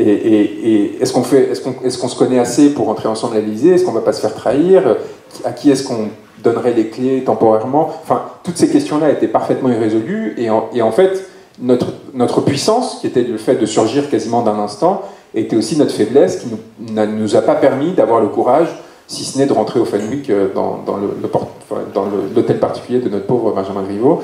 et est-ce qu'on se connaît assez pour rentrer ensemble à l'Élysée, est-ce qu'on ne va pas se faire trahir, à qui est-ce qu'on donnerait les clés temporairement, enfin toutes ces questions-là étaient parfaitement irrésolues, et en fait notre puissance, qui était le fait de surgir quasiment d'un instant, était aussi notre faiblesse qui ne nous a pas permis d'avoir le courage, si ce n'est de rentrer au Fenwick dans l'hôtel particulier de notre pauvre Benjamin Griveaux,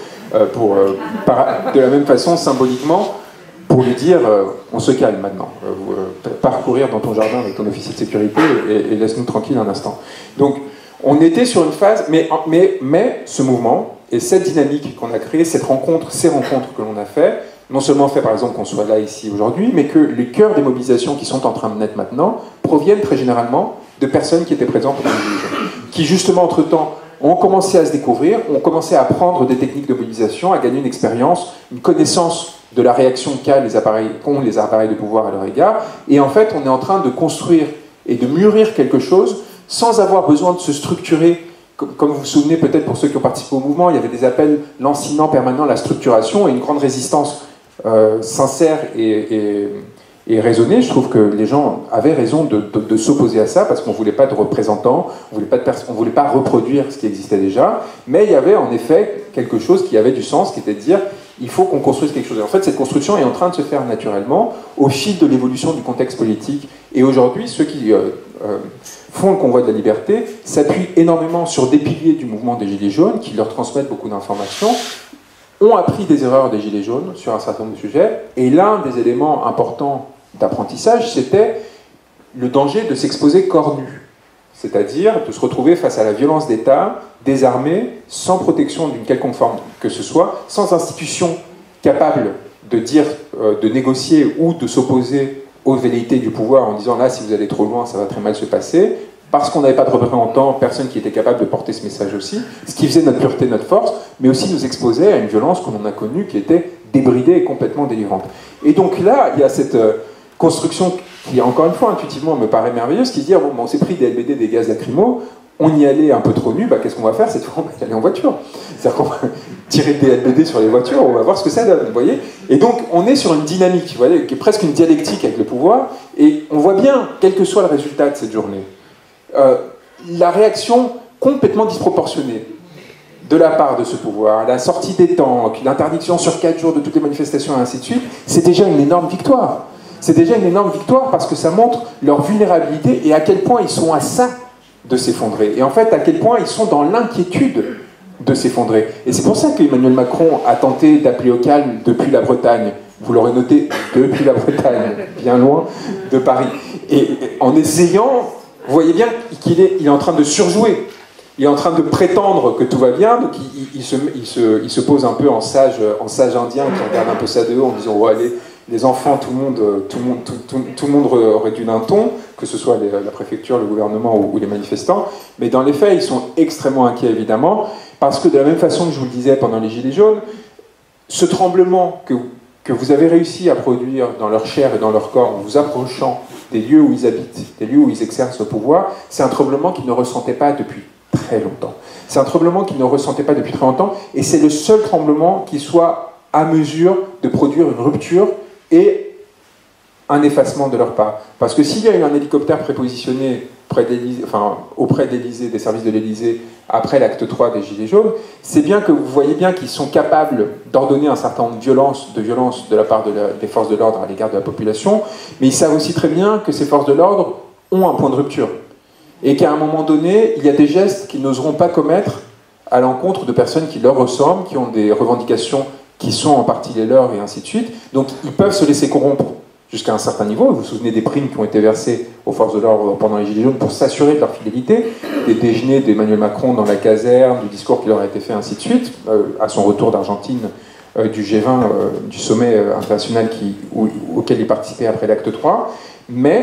de la même façon, symboliquement, pour lui dire on se calme maintenant, parcourir dans ton jardin avec ton officier de sécurité et laisse-nous tranquille un instant. Donc on était sur une phase, mais ce mouvement et cette dynamique qu'on a créée, ces rencontres que l'on a fait, non seulement fait par exemple qu'on soit là ici aujourd'hui, mais que les cœurs des mobilisations qui sont en train de naître maintenant proviennent très généralement de personnes qui étaient présentes pendant les Gilets jaunes, qui justement entre-temps ont commencé à se découvrir, ont commencé à apprendre des techniques de mobilisation, à gagner une expérience, une connaissance de la réaction qu'ont les appareils de pouvoir à leur égard, et en fait on est en train de construire et de mûrir quelque chose sans avoir besoin de se structurer. Comme vous vous souvenez peut-être pour ceux qui ont participé au mouvement, il y avait des appels lancinants permanents à la structuration et une grande résistance sincère et raisonnée. Je trouve que les gens avaient raison de s'opposer à ça parce qu'on ne voulait pas de représentants, on ne voulait pas reproduire ce qui existait déjà, mais il y avait en effet quelque chose qui avait du sens, qui était de dire il faut qu'on construise quelque chose. Et en fait, cette construction est en train de se faire naturellement au fil de l'évolution du contexte politique. Et aujourd'hui, ceux qui font le convoi de la liberté s'appuient énormément sur des piliers du mouvement des Gilets jaunes qui leur transmettent beaucoup d'informations, ont appris des erreurs des Gilets jaunes sur un certain nombre de sujets, et l'un des éléments importants d'apprentissage, c'était le danger de s'exposer corps nu, c'est-à-dire de se retrouver face à la violence d'État, désarmé, sans protection d'une quelconque forme que ce soit, sans institution capable de dire, de négocier ou de s'opposer aux velléités du pouvoir en disant là, si vous allez trop loin, ça va très mal se passer, parce qu'on n'avait pas de représentants, personne qui était capable de porter ce message aussi, ce qui faisait notre pureté, notre force, mais aussi nous exposait à une violence que l'on a connue qui était débridée et complètement délirante. Et donc là, il y a cette construction qui, encore une fois, intuitivement, me paraît merveilleuse, qui se dit, bon, on s'est pris des LBD, des gaz lacrymaux, on y allait un peu trop nu, qu'est-ce qu'on va faire cette fois? On va y aller en voiture. C'est-à-dire qu'on va tirer des LBD sur les voitures, on va voir ce que ça donne, vous voyez. Et donc, on est sur une dynamique, vous voyez, qui est presque une dialectique avec le pouvoir, et on voit bien, quel que soit le résultat de cette journée, la réaction complètement disproportionnée de la part de ce pouvoir, la sortie des tanks, l'interdiction sur 4 jours de toutes les manifestations et ainsi de suite, c'est déjà une énorme victoire. C'est déjà une énorme victoire parce que ça montre leur vulnérabilité et à quel point ils sont à ça de s'effondrer. Et en fait, à quel point ils sont dans l'inquiétude de s'effondrer. Et c'est pour ça qu'Emmanuel Macron a tenté d'appeler au calme depuis la Bretagne. Vous l'aurez noté, depuis la Bretagne, bien loin de Paris. Et en essayant, vous voyez bien qu'il est en train de surjouer. Il est en train de prétendre que tout va bien, donc il se pose un peu en sage indien qui regarde un peu ça de haut en disant oh, allez, les enfants, tout le monde réduit d'un ton, que ce soit la préfecture, le gouvernement ou les manifestants. Mais dans les faits, ils sont extrêmement inquiets évidemment, parce que de la même façon que je vous le disais pendant les Gilets jaunes, ce tremblement que vous avez réussi à produire dans leur chair et dans leur corps en vous approchant des lieux où ils habitent, des lieux où ils exercent le pouvoir, c'est un tremblement qu'ils ne ressentaient pas depuis très longtemps. C'est un tremblement qu'ils ne ressentaient pas depuis très longtemps, et c'est le seul tremblement qui soit à mesure de produire une rupture et un effacement de leur part. Parce que s'il y a eu un hélicoptère prépositionné auprès d'Élysée, des services de l'Élysée, après l'acte 3 des Gilets jaunes, c'est bien que vous voyez bien qu'ils sont capables d'ordonner un certain nombre de violences de la part des forces de l'ordre à l'égard de la population, mais ils savent aussi très bien que ces forces de l'ordre ont un point de rupture. Et qu'à un moment donné, il y a des gestes qu'ils n'oseront pas commettre à l'encontre de personnes qui leur ressemblent, qui ont des revendications qui sont en partie les leurs, et ainsi de suite. Donc ils peuvent se laisser corrompre jusqu'à un certain niveau. Vous vous souvenez des primes qui ont été versées aux forces de l'ordre pendant les Gilets jaunes pour s'assurer de leur fidélité, des déjeuners d'Emmanuel Macron dans la caserne, du discours qui leur a été fait, ainsi de suite, à son retour d'Argentine, du G20, du sommet international auquel il participait après l'acte 3. Mais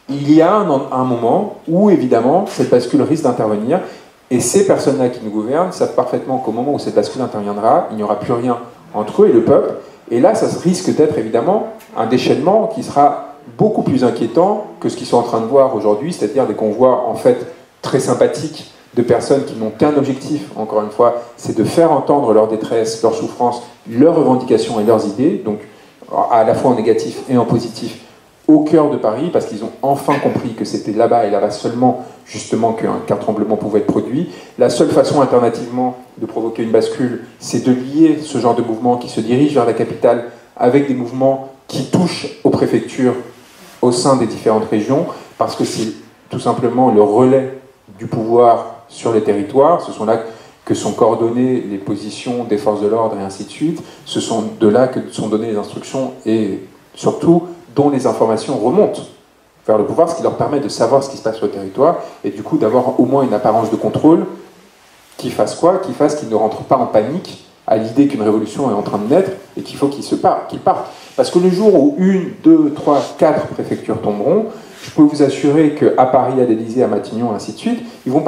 il y a un moment où, évidemment, cette bascule risque d'intervenir, et ces personnes-là qui nous gouvernent savent parfaitement qu'au moment où cette bascule interviendra, il n'y aura plus rien entre eux et le peuple, et là, ça risque d'être, évidemment, un déchaînement qui sera beaucoup plus inquiétant que ce qu'ils sont en train de voir aujourd'hui, c'est-à-dire des convois, en fait, très sympathiques de personnes qui n'ont qu'un objectif, encore une fois, c'est de faire entendre leur détresse, leur souffrance, leurs revendications et leurs idées, donc à la fois en négatif et en positif, au cœur de Paris, parce qu'ils ont enfin compris que c'était là-bas et là-bas seulement, justement, qu'un tremblement pouvait être produit. La seule façon, alternativement, de provoquer une bascule, c'est de lier ce genre de mouvement qui se dirige vers la capitale avec des mouvements qui touchent aux préfectures au sein des différentes régions, parce que c'est tout simplement le relais du pouvoir sur les territoires. Ce sont là que sont coordonnées les positions des forces de l'ordre et ainsi de suite. Ce sont de là que sont données les instructions et surtout dont les informations remontent vers le pouvoir, ce qui leur permet de savoir ce qui se passe sur le territoire et du coup d'avoir au moins une apparence de contrôle qui fasse quoi? Qui fasse qu'ils ne rentrent pas en panique à l'idée qu'une révolution est en train de naître et qu'il faut qu'ils partent. Parce que le jour où 1, 2, 3, 4 préfectures tomberont, je peux vous assurer qu'à Paris, à l'Élysée, à Matignon, ainsi de suite, ils vont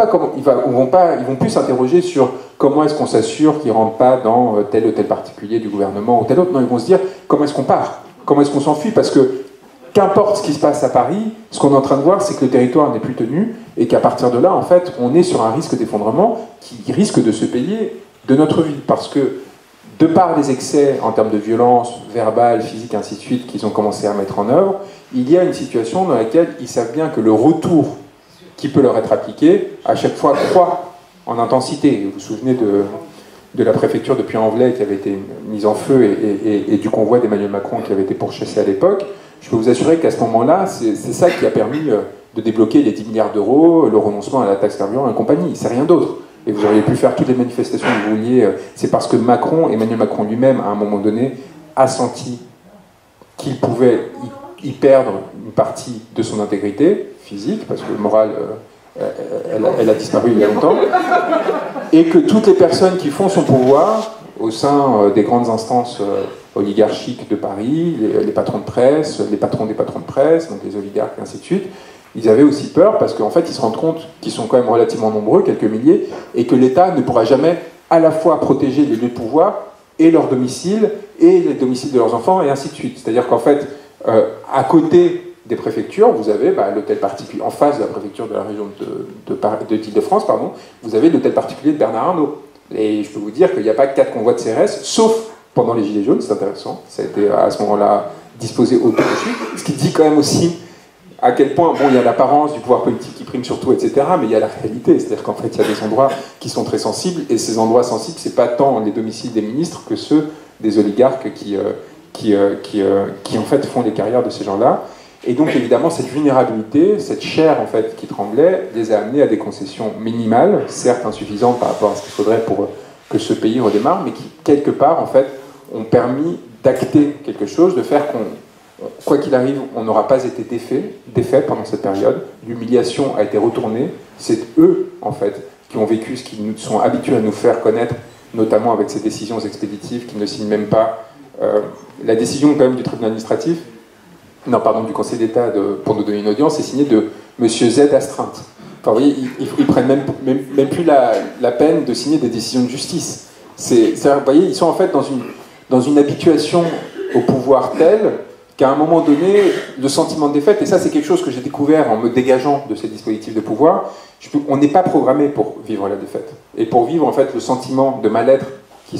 plus s'interroger sur comment est-ce qu'on s'assure qu'ils ne rentrent pas dans tel ou tel particulier du gouvernement ou tel autre. Non, ils vont se dire comment est-ce qu'on part, comment est-ce qu'on s'enfuit, parce que qu'importe ce qui se passe à Paris, ce qu'on est en train de voir, c'est que le territoire n'est plus tenu et qu'à partir de là, en fait, on est sur un risque d'effondrement qui risque de se payer de notre vie, parce que de par les excès en termes de violence verbale, physique, ainsi de suite, qu'ils ont commencé à mettre en œuvre, il y a une situation dans laquelle ils savent bien que le retour qui peut leur être appliqué, à chaque fois, croît en intensité. Vous vous souvenez de la préfecture de Puy-en-Velay qui avait été mise en feu et du convoi d'Emmanuel Macron qui avait été pourchassé à l'époque. Je peux vous assurer qu'à ce moment-là, c'est ça qui a permis de débloquer les 10 milliards d'euros, le renoncement à la taxe carburant et compagnie. C'est rien d'autre. Et vous auriez pu faire toutes les manifestations que vous vouliez. C'est parce que Emmanuel Macron lui-même, à un moment donné, a senti qu'il pouvait y perdre une partie de son intégrité physique, parce que le moral, elle a disparu il y a longtemps, et que toutes les personnes qui font son pouvoir, au sein des grandes instances oligarchiques de Paris, les patrons de presse, les patrons des patrons de presse, donc les oligarques et ainsi de suite, ils avaient aussi peur parce qu'en fait ils se rendent compte qu'ils sont quand même relativement nombreux, quelques milliers, et que l'État ne pourra jamais à la fois protéger les lieux de pouvoir et leur domicile, et les domiciles de leurs enfants, et ainsi de suite. C'est-à-dire qu'en fait, à côté des préfectures, vous avez l'hôtel particulier, en face de la préfecture de la région d'Île-de-France, vous avez l'hôtel particulier de Bernard Arnault. Et je peux vous dire qu'il n'y a pas 4 convois de CRS, sauf pendant les Gilets jaunes, c'est intéressant, ça a été à ce moment-là disposé au-dessus, ce qui dit quand même aussi à quel point, bon, il y a l'apparence du pouvoir politique qui prime sur tout, etc., mais il y a la réalité, c'est-à-dire qu'en fait, il y a des endroits qui sont très sensibles, et ces endroits sensibles, c'est pas tant les domiciles des ministres que ceux des oligarques qui en fait, font les carrières de ces gens-là. Et donc, évidemment, cette vulnérabilité, cette chair, en fait, qui tremblait, les a amenés à des concessions minimales, certes insuffisantes par rapport à ce qu'il faudrait pour que ce pays redémarre, mais qui, quelque part, en fait, ont permis d'acter quelque chose, de faire qu'on, quoi qu'il arrive, on n'aura pas été défait pendant cette période. L'humiliation a été retournée. C'est eux, en fait, qui ont vécu ce qu'ils nous sont habitués à nous faire connaître, notamment avec ces décisions expéditives qui ne signent même pas. La décision, quand même, du tribunal administratif, du Conseil d'État pour nous donner une audience, est signée de Monsieur Z astreinte. Enfin, vous voyez, ils prennent même plus la peine de signer des décisions de justice. Vous voyez, ils sont en fait dans une habituation au pouvoir telle qu'à un moment donné, le sentiment de défaite, et ça c'est quelque chose que j'ai découvert en me dégageant de ces dispositifs de pouvoir, on n'est pas programmé pour vivre la défaite. Et pour vivre en fait le sentiment de mal-être qui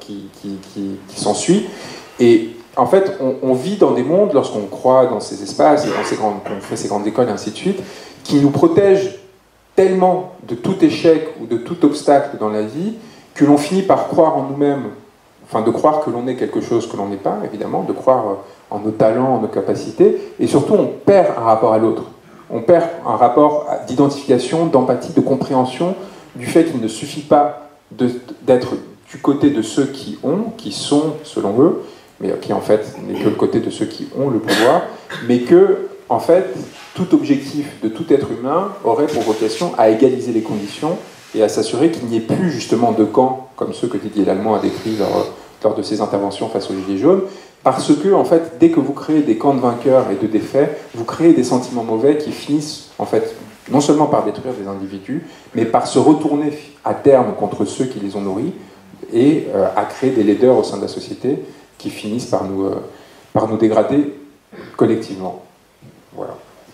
s'ensuit. Et en fait, on vit dans des mondes, lorsqu'on croit dans ces espaces, et qu'on fait ces grandes écoles et ainsi de suite, qui nous protègent tellement de tout échec ou de tout obstacle dans la vie, que l'on finit par croire en nous-mêmes, enfin de croire que l'on est quelque chose que l'on n'est pas, évidemment, de croire en nos talents, en nos capacités, et surtout on perd un rapport à l'autre. On perd un rapport d'identification, d'empathie, de compréhension du fait qu'il ne suffit pas d'être du côté de ceux qui sont, selon eux, mais qui en fait n'est que le côté de ceux qui ont le pouvoir, mais que, en fait, tout objectif de tout être humain aurait pour vocation à égaliser les conditions et à s'assurer qu'il n'y ait plus justement de camps comme ceux que Didier Lallemand a décrit lors de ses interventions face aux Gilets jaunes, parce que, en fait, dès que vous créez des camps de vainqueurs et de défaits, vous créez des sentiments mauvais qui finissent, en fait, non seulement par détruire des individus, mais par se retourner à terme contre ceux qui les ont nourris et à créer des leaders au sein de la société qui finissent par nous dégrader collectivement. Voilà.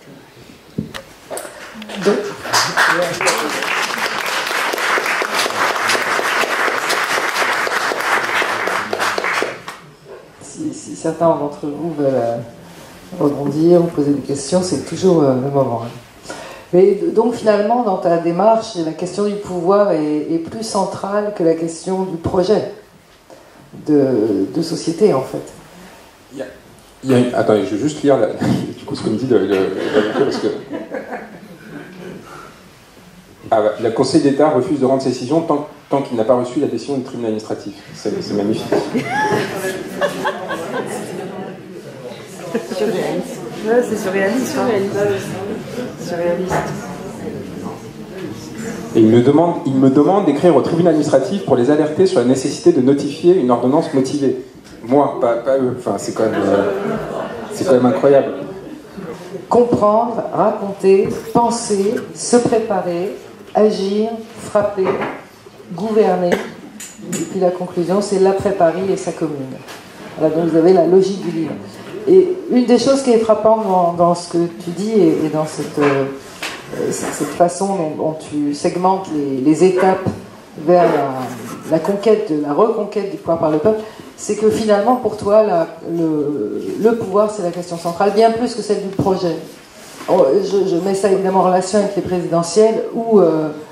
Si certains d'entre vous veulent rebondir ou poser des questions, c'est toujours le moment. Mais donc finalement, dans ta démarche, la question du pouvoir est plus centrale que la question du projet de société, en fait. Attendez, je vais juste lire du coup ce que me dit parce que... le Conseil d'État refuse de rendre ses décisions tant qu'il n'a pas reçu la décision du tribunal administratif. C'est magnifique. Surréaliste. Ouais, c'est surréaliste. Surréaliste. Et il me demande d'écrire au tribunal administratif pour les alerter sur la nécessité de notifier une ordonnance motivée. Moi, pas eux. Enfin, c'est quand même incroyable. Comprendre, raconter, penser, se préparer, agir, frapper, gouverner. Et puis la conclusion, c'est l'après-Paris et sa commune. Voilà, donc vous avez la logique du livre. Et une des choses qui est frappante dans ce que tu dis et dans cette façon dont tu segmentes les étapes vers la conquête, la reconquête du pouvoir par le peuple, c'est que finalement pour toi le pouvoir c'est la question centrale, bien plus que celle du projet. Je mets ça évidemment en relation avec les présidentielles où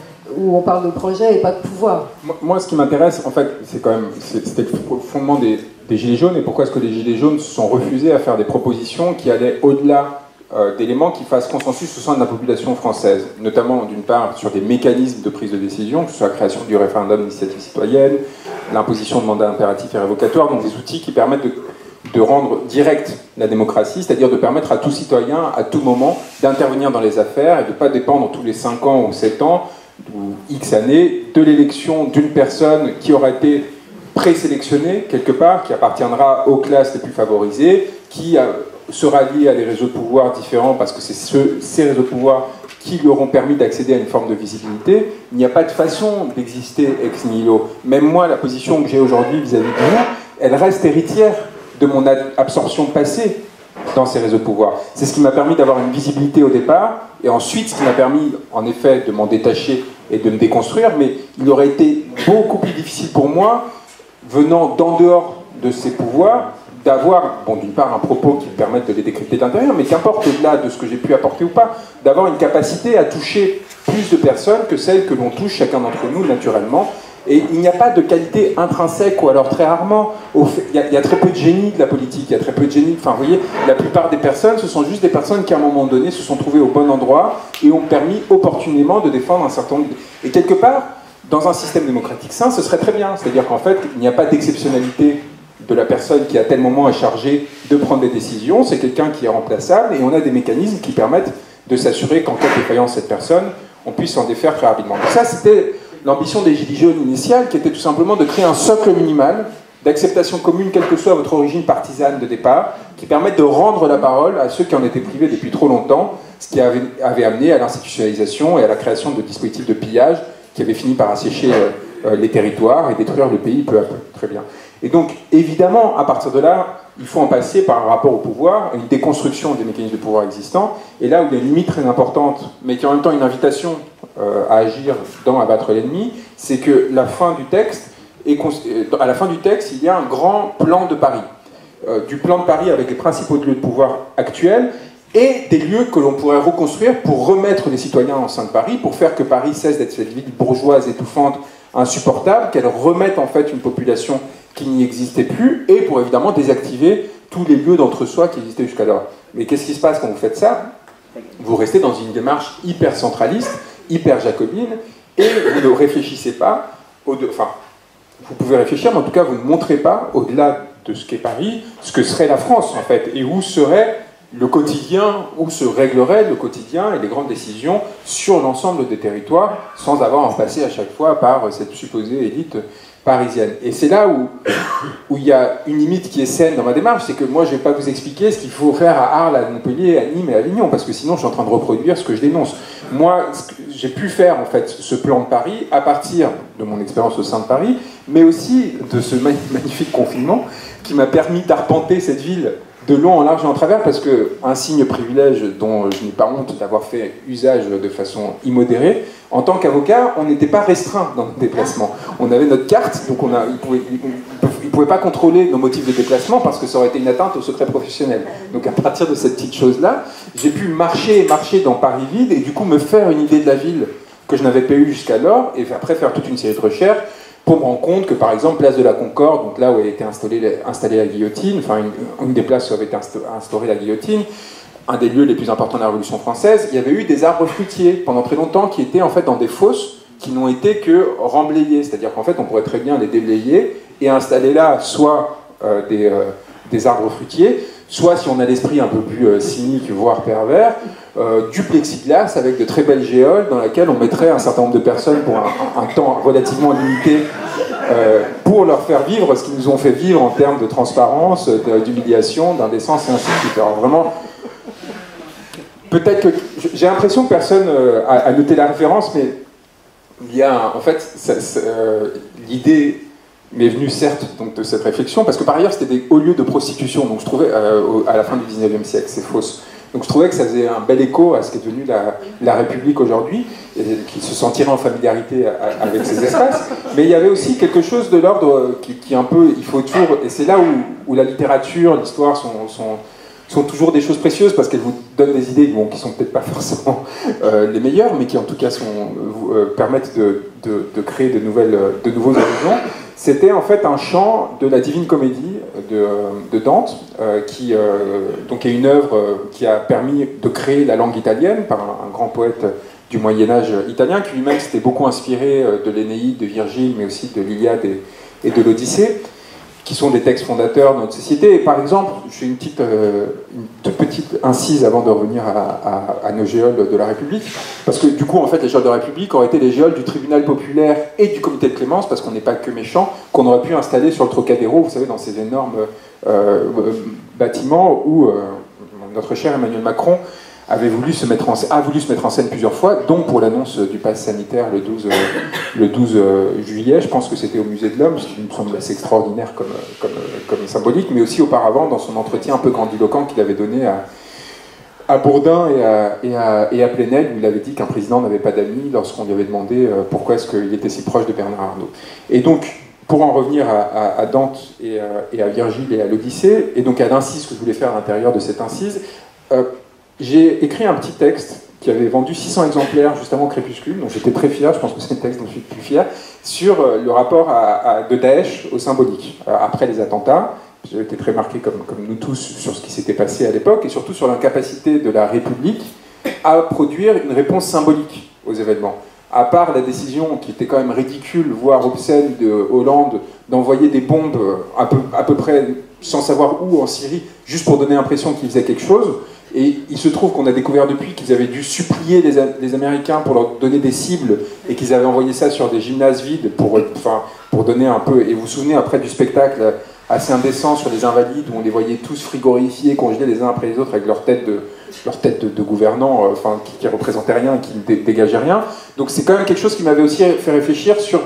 on parle de projet et pas de pouvoir. Moi ce qui m'intéresse en fait c'était le fondement des Gilets jaunes et pourquoi est-ce que les Gilets jaunes se sont refusés à faire des propositions qui allaient au-delà d'éléments qui fassent consensus au sein de la population française, notamment d'une part sur des mécanismes de prise de décision, que ce soit la création du référendum d'initiative citoyenne, l'imposition de mandats impératifs et révocatoires, donc des outils qui permettent de rendre direct la démocratie, c'est-à-dire de permettre à tout citoyen, à tout moment, d'intervenir dans les affaires et de ne pas dépendre tous les 5 ans ou 7 ans ou X années de l'élection d'une personne qui aura été présélectionnée quelque part, qui appartiendra aux classes les plus favorisées, qui sera lié à des réseaux de pouvoir différents parce que c'est ces réseaux de pouvoir qui lui auront permis d'accéder à une forme de visibilité. Il n'y a pas de façon d'exister ex nihilo. Même moi, la position que j'ai aujourd'hui vis-à-vis de vous, elle reste héritière de mon absorption passée dans ces réseaux de pouvoir. C'est ce qui m'a permis d'avoir une visibilité au départ, et ensuite ce qui m'a permis, en effet, de m'en détacher et de me déconstruire, mais il aurait été beaucoup plus difficile pour moi, venant d'en dehors de ces pouvoirs, d'avoir, d'une part, un propos qui me permette de les décrypter d'intérieur, mais qu'importe au-delà de ce que j'ai pu apporter ou pas, d'avoir une capacité à toucher plus de personnes que celles que l'on touche chacun d'entre nous naturellement. Et il n'y a pas de qualité intrinsèque, ou alors très rarement, il y a très peu de génie de la politique, il y a très peu de génie, enfin vous voyez, la plupart des personnes, ce sont juste des personnes qui à un moment donné se sont trouvées au bon endroit et ont permis opportunément de défendre un certain nombre. Et quelque part, dans un système démocratique sain, ce serait très bien, c'est-à-dire qu'en fait, il n'y a pas d'exceptionnalité de la personne qui à tel moment est chargée de prendre des décisions, c'est quelqu'un qui est remplaçable, et on a des mécanismes qui permettent de s'assurer qu'en cas de défaillance de cette personne, on puisse s'en défaire très rapidement. Donc ça, c'était l'ambition des Gilets jaunes initiale, qui était tout simplement de créer un socle minimal d'acceptation commune, quelle que soit votre origine partisane de départ, qui permette de rendre la parole à ceux qui en étaient privés depuis trop longtemps, ce qui avait amené à l'institutionnalisation et à la création de dispositifs de pillage qui avaient fini par assécher les territoires et détruire le pays peu à peu. Très bien. Et donc, évidemment, à partir de là, il faut en passer par un rapport au pouvoir, une déconstruction des mécanismes de pouvoir existants, et là où il y a une limite très importante, mais qui est en même temps une invitation à agir dans abattre l'ennemi, c'est que la fin du texte, à la fin du texte, il y a un grand plan de Paris. Du plan de Paris avec les principaux lieux de pouvoir actuels, et des lieux que l'on pourrait reconstruire pour remettre les citoyens en sein de Paris, pour faire que Paris cesse d'être cette ville bourgeoise étouffante, insupportable, qu'elle remette en fait une population qui n'y existait plus, et pour évidemment désactiver tous les lieux d'entre-soi qui existaient jusqu'alors. Mais qu'est-ce qui se passe quand vous faites ça? Vous restez dans une démarche hyper centraliste, hyper jacobine, et vous ne réfléchissez pas, enfin, vous pouvez réfléchir, mais en tout cas vous ne montrez pas, au-delà de ce qu'est Paris, ce que serait la France en fait, et où serait le quotidien, où se réglerait le quotidien et les grandes décisions sur l'ensemble des territoires, sans avoir à en passer à chaque fois par cette supposée élite parisienne. Et c'est là où il y a une limite qui est saine dans ma démarche, c'est que moi je ne vais pas vous expliquer ce qu'il faut faire à Arles, à Montpellier, à Nîmes et à Avignon, parce que sinon je suis en train de reproduire ce que je dénonce. Moi, j'ai pu faire en fait ce plan de Paris à partir de mon expérience au sein de Paris, mais aussi de ce magnifique confinement qui m'a permis d'arpenter cette ville de long en large et en travers, parce qu'un signe privilège dont je n'ai pas honte d'avoir fait usage de façon immodérée, en tant qu'avocat, on n'était pas restreint dans nos déplacements. On avait notre carte, donc ils ne pouvaient pas contrôler nos motifs de déplacement parce que ça aurait été une atteinte au secret professionnel. Donc à partir de cette petite chose-là, j'ai pu marcher dans Paris vide et du coup me faire une idée de la ville que je n'avais pas eu jusqu'alors, et après faire toute une série de recherches pour me rendre compte que, par exemple, place de la Concorde, donc là où a été installée la guillotine, enfin une des places où avait été instaurée la guillotine, un des lieux les plus importants de la Révolution française, il y avait eu des arbres fruitiers pendant très longtemps qui étaient en fait dans des fosses qui n'ont été que remblayées, c'est-à-dire qu'en fait on pourrait très bien les déblayer et installer là soit des arbres fruitiers, soit, si on a l'esprit un peu plus cynique, voire pervers, du plexiglas avec de très belles géoles dans laquelle on mettrait un certain nombre de personnes pour un temps relativement limité pour leur faire vivre ce qu'ils nous ont fait vivre en termes de transparence, d'humiliation, d'indécence et ainsi de suite. Alors vraiment, peut-être que j'ai l'impression que personne a noté la référence, mais il y a en fait l'idée m'est venue certes donc, de cette réflexion, parce que par ailleurs c'était des hauts lieux de prostitution, donc je trouvais à la fin du 19e siècle, c'est fausse. Donc je trouvais que ça faisait un bel écho à ce qui est devenu la République aujourd'hui, et qui se sentirait en familiarité avec ces espaces. Mais il y avait aussi quelque chose de l'ordre qui un peu, il faut toujours, et c'est là où la littérature, l'histoire sont toujours des choses précieuses, parce qu'elles vous donnent des idées qui sont peut-être pas forcément les meilleures, mais qui en tout cas permettent de créer de nouveaux horizons. C'était en fait un chant de la Divine Comédie de Dante, qui est une œuvre qui a permis de créer la langue italienne par un grand poète du Moyen-Âge italien, qui lui-même s'était beaucoup inspiré de l'Énéide, de Virgile, mais aussi de l'Iliade et de l'Odyssée, qui sont des textes fondateurs de notre société. Et par exemple, je fais une toute petite incise avant de revenir à nos géoles de la République, parce que du coup, en fait, les géoles de la République auraient été les géoles du tribunal populaire et du comité de clémence, parce qu'on n'est pas que méchants, qu'on aurait pu installer sur le Trocadéro, vous savez, dans ces énormes bâtiments où notre cher Emmanuel Macron a voulu se mettre en scène plusieurs fois, donc pour l'annonce du pass sanitaire le 12 juillet, je pense que c'était au Musée de l'Homme, ce qui me semble assez extraordinaire comme symbolique, mais aussi auparavant dans son entretien un peu grandiloquent qu'il avait donné à Bourdin et à Plenel, où il avait dit qu'un président n'avait pas d'amis lorsqu'on lui avait demandé pourquoi est-ce qu'il était si proche de Bernard Arnault. Et donc, pour en revenir à Dante et à Virgile et à l'Odyssée, et donc à l'incise que je voulais faire à l'intérieur de cette incise, j'ai écrit un petit texte qui avait vendu 600 exemplaires juste avant Crépuscule, donc j'étais très fier, je pense que c'est le texte dont je suis le plus fier, sur le rapport de Daesh au symbolique. Après les attentats, j'ai été très marqué, comme nous tous, sur ce qui s'était passé à l'époque, et surtout sur l'incapacité de la République à produire une réponse symbolique aux événements. À part la décision qui était quand même ridicule, voire obscène, de Hollande d'envoyer des bombes à peu près sans savoir où en Syrie, juste pour donner l'impression qu'ils faisaient quelque chose. Et il se trouve qu'on a découvert depuis qu'ils avaient dû supplier les Américains pour leur donner des cibles, et qu'ils avaient envoyé ça sur des gymnases vides pour donner un peu... Et vous vous souvenez après du spectacle assez indécent sur les Invalides, où on les voyait tous frigorifiés, congelés les uns après les autres, avec leur tête de gouvernants, qui représentaient rien, qui ne dégageaient rien. Donc c'est quand même quelque chose qui m'avait aussi fait réfléchir sur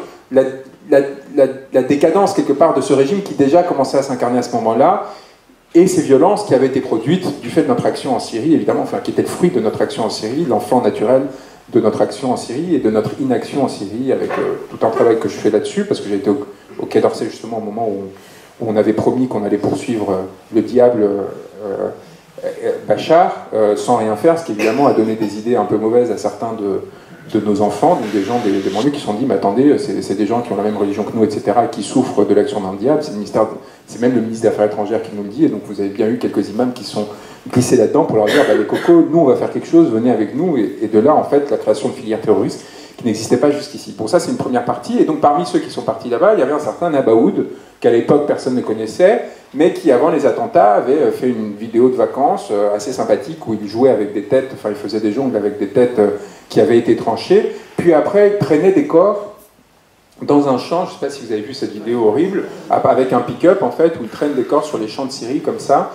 la décadence quelque part de ce régime qui déjà commençait à s'incarner à ce moment-là, et ces violences qui avaient été produites du fait de notre action en Syrie, évidemment, qui était le fruit de notre action en Syrie, l'enfant naturel de notre action en Syrie et de notre inaction en Syrie, avec tout un travail que je fais là-dessus, parce que j'ai été au Quai d'Orsay justement au moment où on avait promis qu'on allait poursuivre le diable Bachar sans rien faire, ce qui évidemment a donné des idées un peu mauvaises à certains de nos enfants, donc des gens des banlieues qui se sont dit mais attendez, c'est des gens qui ont la même religion que nous, etc., et qui souffrent de l'action d'un diable. C'est même le ministre des Affaires étrangères qui nous le dit, et donc vous avez bien eu quelques imams qui sont glissés là-dedans pour leur dire les cocos, nous on va faire quelque chose, venez avec nous, et de là en fait la création de filières terroristes qui n'existait pas jusqu'ici. Pour ça c'est une première partie, et donc parmi ceux qui sont partis là-bas, il y avait un certain Nabaoud, qu'à l'époque personne ne connaissait, mais qui avant les attentats avait fait une vidéo de vacances assez sympathique où il jouait avec des têtes, il faisait des jongles avec des têtes qui avaient été tranchées, puis après il traînait des corps dans un champ, je ne sais pas si vous avez vu cette vidéo horrible, avec un pick-up en fait, où ils traînent des corps sur les champs de Syrie comme ça,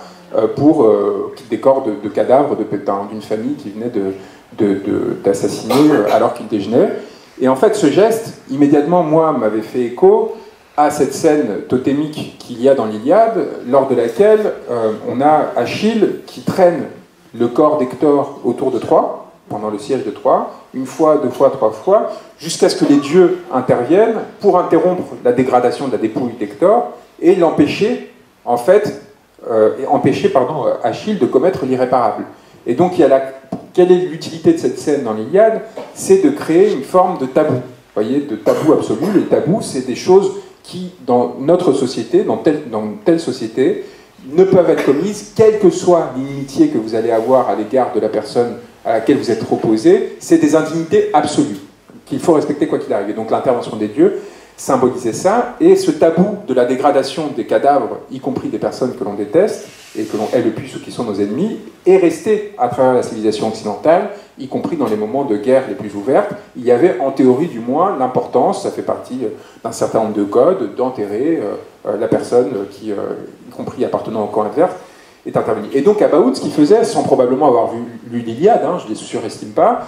des corps de cadavres d'une famille qui venait d'assassiner alors qu'ils déjeunaient. Et en fait, ce geste, immédiatement, moi, m'avait fait écho à cette scène totémique qu'il y a dans l'Iliade, lors de laquelle on a Achille qui traîne le corps d'Hector autour de Troie, pendant le siège de Troie, une fois, deux fois, trois fois, jusqu'à ce que les dieux interviennent pour interrompre la dégradation de la dépouille d'Hector et l'empêcher, en fait, Achille de commettre l'irréparable. Et donc, quelle est l'utilité de cette scène dans l'Iliade? C'est de créer une forme de tabou, vous voyez, de tabou absolu. Les tabous, c'est des choses qui, dans notre société, dans telle société, ne peuvent être commises, quelle que soit l'inimitié que vous allez avoir à l'égard de la personne à laquelle vous êtes opposé, c'est des indignités absolues, qu'il faut respecter quoi qu'il arrive. Et donc l'intervention des dieux symbolisait ça, et ce tabou de la dégradation des cadavres, y compris des personnes que l'on déteste, et que l'on hait le plus ou qui sont nos ennemis, est resté à travers la civilisation occidentale, y compris dans les moments de guerre les plus ouvertes. Il y avait, en théorie du moins, l'importance, ça fait partie d'un certain nombre de codes, d'enterrer la personne qui, y compris appartenant au camp adverse, est intervenue. Et donc Abaoud, ce qu'il faisait, sans probablement avoir lu l'Iliade, je ne les surestime pas,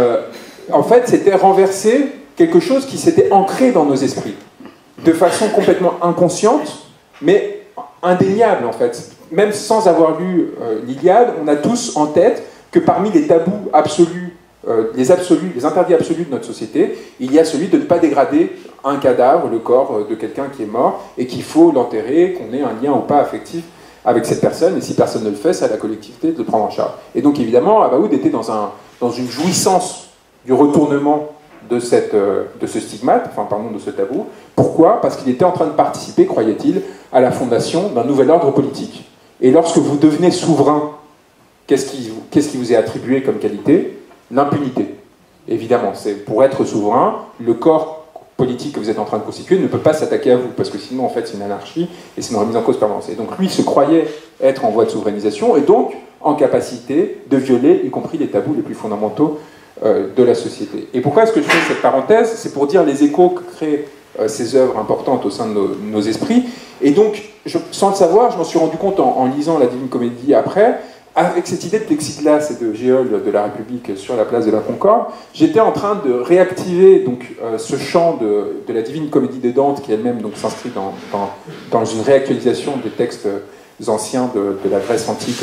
en fait, c'était renverser quelque chose qui s'était ancré dans nos esprits, de façon complètement inconsciente, mais indéniable en fait. Même sans avoir lu l'Iliade, on a tous en tête que parmi les tabous absolus, les interdits absolus de notre société, il y a celui de ne pas dégrader un cadavre, le corps de quelqu'un qui est mort, et qu'il faut l'enterrer, qu'on ait un lien ou pas affectif avec cette personne, et si personne ne le fait, c'est à la collectivité de le prendre en charge. Et donc évidemment, Abaoud était dans une jouissance du retournement de ce stigmate, de ce tabou. Pourquoi? Parce qu'il était en train de participer, croyait-il, à la fondation d'un nouvel ordre politique. Et lorsque vous devenez souverain, qu'est-ce qui vous est attribué comme qualité? L'impunité. Évidemment, c'est pour être souverain, le corps politique que vous êtes en train de constituer ne peut pas s'attaquer à vous, parce que sinon, en fait, c'est une anarchie et c'est une remise en cause permanente. Et donc, lui se croyait être en voie de souverainisation et donc en capacité de violer, y compris les tabous les plus fondamentaux de la société. Et pourquoi est-ce que je fais cette parenthèse? C'est pour dire les échos que créent ces œuvres importantes au sein de nos esprits. Et donc, sans le savoir, je m'en suis rendu compte en lisant la Divine Comédie après, avec cette idée de plexiglas et de géole de la République sur la place de la Concorde, j'étais en train de réactiver donc, ce champ de la Divine Comédie de Dante, qui elle-même s'inscrit dans une réactualisation des textes anciens de la Grèce antique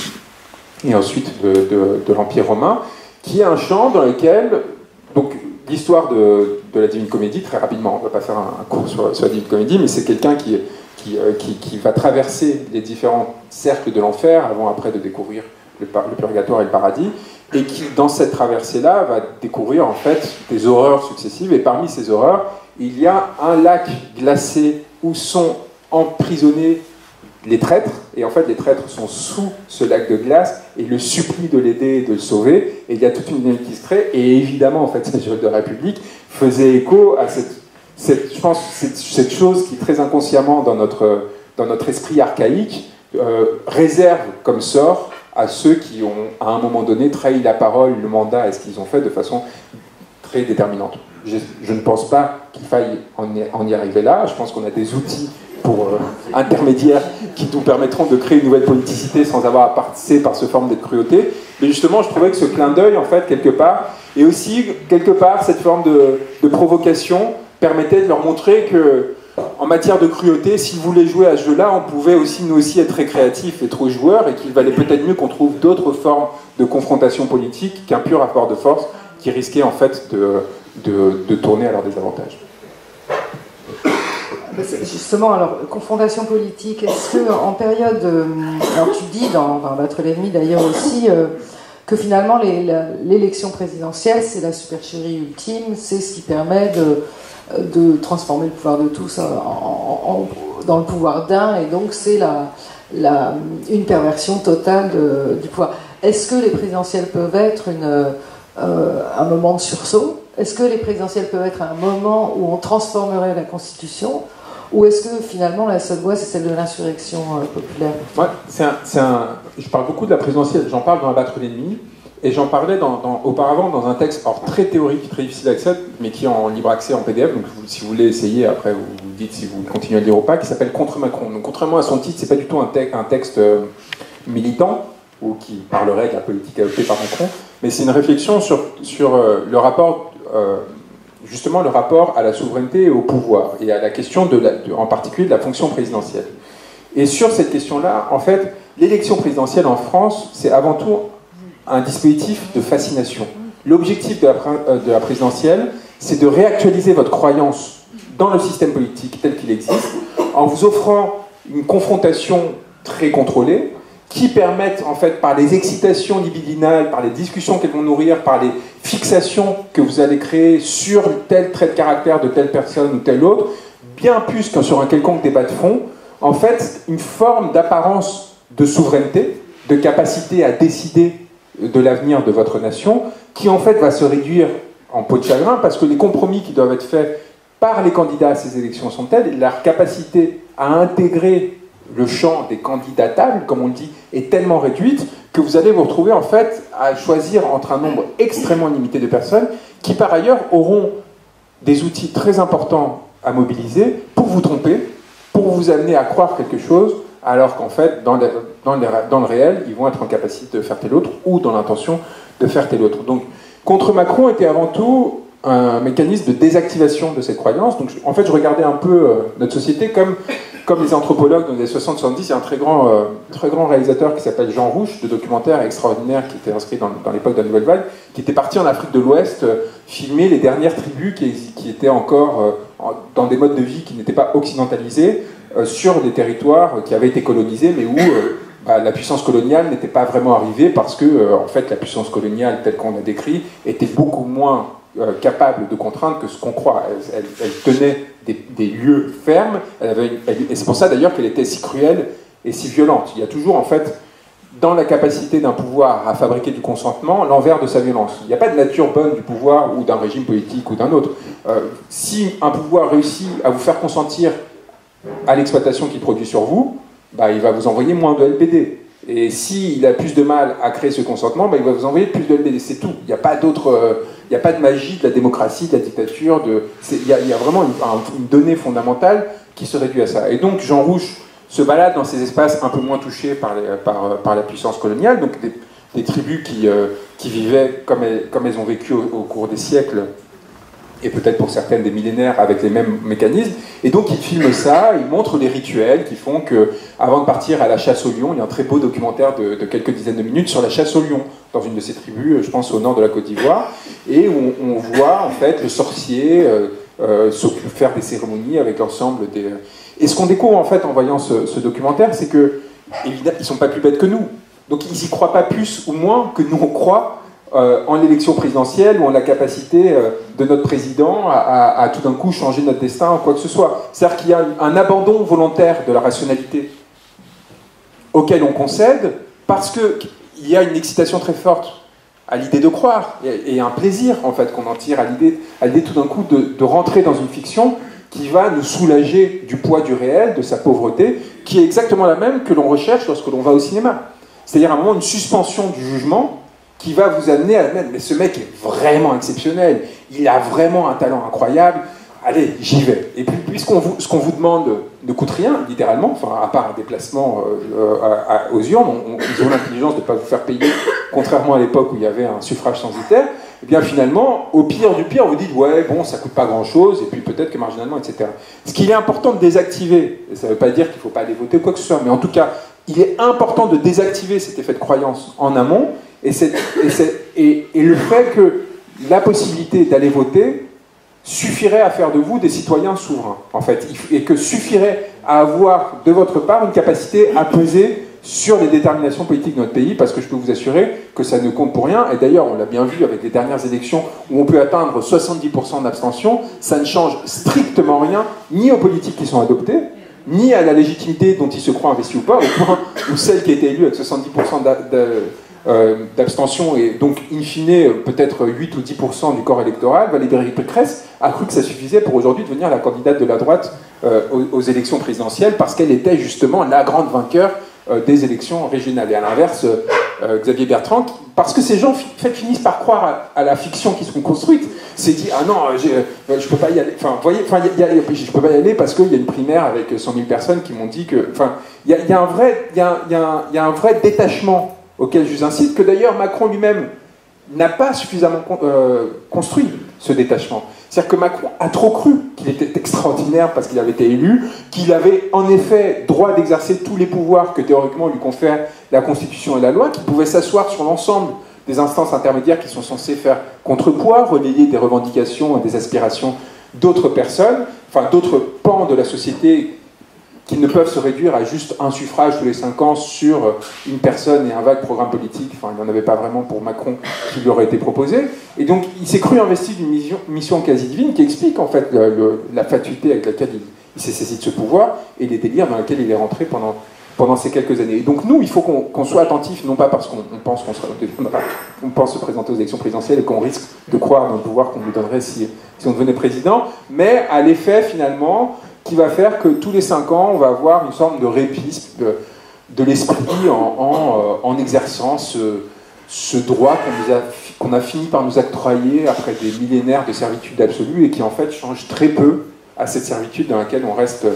et ensuite de l'Empire romain, qui est un champ dans lequel, donc l'histoire de la Divine Comédie, très rapidement, on ne va pas faire un cours sur la Divine Comédie, mais c'est quelqu'un qui va traverser les différents cercles de l'enfer, avant après de découvrir le purgatoire et le paradis, et qui, dans cette traversée-là, va découvrir en fait des horreurs successives, et parmi ces horreurs, il y a un lac glacé où sont emprisonnés les traîtres, et en fait les traîtres sont sous ce lac de glace et le supplient de l'aider et de le sauver, et il y a toute une dynamique qui se crée, et évidemment en fait cette géole de République faisait écho à je pense cette chose qui très inconsciemment dans notre esprit archaïque réserve comme sort à ceux qui ont à un moment donné trahi la parole, le mandat et ce qu'ils ont fait de façon très déterminante. Je ne pense pas qu'il faille en y arriver là, je pense qu'on a des outils pour intermédiaires qui nous permettront de créer une nouvelle politicité sans avoir à passer par ce forme de cruauté. Mais justement, je trouvais que ce clin d'œil, en fait, quelque part, et aussi, quelque part, cette forme de provocation permettait de leur montrer que, en matière de cruauté, s'ils voulaient jouer à ce jeu-là, on pouvait aussi, nous aussi, être très créatifs et trop joueurs, et qu'il valait peut-être mieux qu'on trouve d'autres formes de confrontation politique qu'un pur rapport de force qui risquait, en fait, de tourner à leur désavantage. Justement, alors, confrontation politique, est-ce qu'en période... alors tu dis, dans Battre l'ennemi d'ailleurs aussi, que finalement l'élection présidentielle, c'est la supercherie ultime, c'est ce qui permet de transformer le pouvoir de tous dans le pouvoir d'un, et donc c'est une perversion totale du pouvoir. Est-ce que les présidentielles peuvent être un moment de sursaut? Est-ce que les présidentielles peuvent être un moment où on transformerait la Constitution? Ou est-ce que finalement la seule voie c'est celle de l'insurrection populaire? Ouais, je parle beaucoup de la présidentielle, j'en parle dans Abattre l'ennemi, Et j'en parlais auparavant dans un texte très théorique, très difficile d'accès, mais qui est en libre accès en PDF. Donc si vous voulez essayer, après vous dites si vous continuez à le lire ou pas, qui s'appelle Contre Macron. Donc contrairement à son titre, c'est pas du tout un texte militant ou qui parlerait de la politique adoptée par Macron, mais c'est une réflexion sur le rapport, justement le rapport à la souveraineté et au pouvoir, et à la question en particulier de la fonction présidentielle. Et sur cette question-là, en fait, l'élection présidentielle en France, c'est avant tout un dispositif de fascination. L'objectif de la présidentielle, c'est de réactualiser votre croyance dans le système politique tel qu'il existe, en vous offrant une confrontation très contrôlée, qui permettent, en fait, par les excitations libidinales, par les discussions qu'elles vont nourrir, par les fixations que vous allez créer sur tel trait de caractère de telle personne ou telle autre, bien plus que sur un quelconque débat de fond, en fait, une forme d'apparence de souveraineté, de capacité à décider de l'avenir de votre nation, qui en fait va se réduire en peau de chagrin, parce que les compromis qui doivent être faits par les candidats à ces élections sont tels, et leur capacité à intégrer le champ des candidatables, comme on le dit, est tellement réduite que vous allez vous retrouver en fait à choisir entre un nombre extrêmement limité de personnes qui par ailleurs auront des outils très importants à mobiliser pour vous tromper, pour vous amener à croire quelque chose, alors qu'en fait, dans le réel, ils vont être en capacité de faire tel autre ou dans l'intention de faire tel autre. Donc, Contre Macron était avant tout un mécanisme de désactivation de cette croyance. Donc, en fait, je regardais un peu notre société comme les anthropologues dans les années 60-70. Il y a un très grand réalisateur qui s'appelle Jean Rouch, de documentaire extraordinaire qui était inscrit dans l'époque de la Nouvelle Vague, qui était parti en Afrique de l'Ouest filmer les dernières tribus qui étaient encore dans des modes de vie qui n'étaient pas occidentalisés, sur des territoires qui avaient été colonisés, mais où la puissance coloniale n'était pas vraiment arrivée parce que, en fait, la puissance coloniale, telle qu'on l'a décrit, était beaucoup moins capable de contraindre que ce qu'on croit. Elle tenait des lieux fermes, et c'est pour ça d'ailleurs qu'elle était si cruelle et si violente. Il y a toujours, en fait, dans la capacité d'un pouvoir à fabriquer du consentement, l'envers de sa violence. Il n'y a pas de nature bonne du pouvoir ou d'un régime politique ou d'un autre. Si un pouvoir réussit à vous faire consentir à l'exploitation qu'il produit sur vous, il va vous envoyer moins de LBD. Et s'il a plus de mal à créer ce consentement, il va vous envoyer plus de LBD. C'est tout. Il n'y a pas d'autre... Il n'y a pas de magie de la démocratie, de la dictature. Il y a vraiment une donnée fondamentale qui se réduit à ça. Et donc Jean Rouch se balade dans ces espaces un peu moins touchés par la puissance coloniale, donc des tribus qui vivaient comme elles ont vécu au cours des siècles, et peut-être pour certaines des millénaires avec les mêmes mécanismes. Et donc il filme ça, il montre les rituels qui font que, avant de partir à la chasse au lion, il y a un très beau documentaire de quelques dizaines de minutes sur la chasse au lion dans une de ces tribus, je pense au nord de la Côte d'Ivoire, et où on voit en fait le sorcier faire des cérémonies avec l'ensemble des... Et ce qu'on découvre en fait en voyant ce documentaire, c'est que évidemment, ils sont pas plus bêtes que nous. Donc ils y croient pas plus ou moins que nous on croit en l'élection présidentielle ou en la capacité de notre président à tout d'un coup changer notre destin ou quoi que ce soit. C'est-à-dire qu'il y a un abandon volontaire de la rationalité auquel on concède parce qu'il y a une excitation très forte à l'idée de croire et un plaisir en fait qu'on en tire à l'idée tout d'un coup de rentrer dans une fiction qui va nous soulager du poids du réel, de sa pauvreté, qui est exactement la même que l'on recherche lorsque l'on va au cinéma. C'est-à-dire à un moment une suspension du jugement qui va vous amener à admettre, mais ce mec est vraiment exceptionnel, il a vraiment un talent incroyable, allez, j'y vais. Et puis, ce qu'on vous demande ne coûte rien, littéralement, enfin, à part un déplacement aux urnes, ils ont l'intelligence de ne pas vous faire payer, contrairement à l'époque où il y avait un suffrage censitaire, et bien finalement, au pire du pire, vous dites, ouais, bon, ça coûte pas grand-chose, et puis peut-être que marginalement, etc. Ce qu'il est important de désactiver, et ça ne veut pas dire qu'il ne faut pas aller voter ou quoi que ce soit, mais en tout cas, il est important de désactiver cet effet de croyance en amont, et le fait que la possibilité d'aller voter suffirait à faire de vous des citoyens souverains, en fait, et que suffirait à avoir de votre part une capacité à peser sur les déterminations politiques de notre pays, parce que je peux vous assurer que ça ne compte pour rien, et d'ailleurs on l'a bien vu avec les dernières élections où on peut atteindre 70% d'abstention, ça ne change strictement rien, ni aux politiques qui sont adoptées, ni à la légitimité dont ils se croient investis ou pas, au point où celle qui a été élue avec 70% d'abstention et donc in fine peut-être 8 ou 10% du corps électoral, Valérie Pécresse a cru que ça suffisait pour aujourd'hui devenir la candidate de la droite aux élections présidentielles parce qu'elle était justement la grande vainqueur des élections régionales. Et à l'inverse, Xavier Bertrand, parce que ces gens finissent par croire à la fiction qui sont construites, s'est dit ah non, je peux pas y aller. Enfin, vous voyez, je peux pas y aller parce qu'il y a une primaire avec 100 000 personnes qui m'ont dit que. Enfin, il y a un vrai détachement auquel je vous incite, que d'ailleurs Macron lui-même n'a pas suffisamment construit ce détachement. C'est-à-dire que Macron a trop cru qu'il était extraordinaire parce qu'il avait été élu, qu'il avait en effet droit d'exercer tous les pouvoirs que théoriquement lui confèrent la Constitution et la loi, qu'il pouvait s'asseoir sur l'ensemble des instances intermédiaires qui sont censées faire contrepoids, relayer des revendications et des aspirations d'autres personnes, enfin d'autres pans de la société qui ne peuvent se réduire à juste un suffrage tous les 5 ans sur une personne et un vague programme politique. Enfin, il n'y en avait pas vraiment pour Macron qui lui aurait été proposé. Et donc, il s'est cru investi d'une mission quasi divine qui explique en fait la fatuité avec laquelle il s'est saisi de ce pouvoir et les délires dans lesquels il est rentré pendant ces quelques années. Et donc, nous, il faut qu'on soit attentifs, non pas parce qu'on pense qu'on pense se présenter aux élections présidentielles et qu'on risque de croire dans le pouvoir qu'on nous donnerait si on devenait président, mais à l'effet, finalement, qui va faire que tous les 5 ans, on va avoir une sorte de répit de l'esprit en exerçant ce droit qu'on a fini par nous octroyer après des millénaires de servitude absolue et qui en fait change très peu à cette servitude à laquelle on reste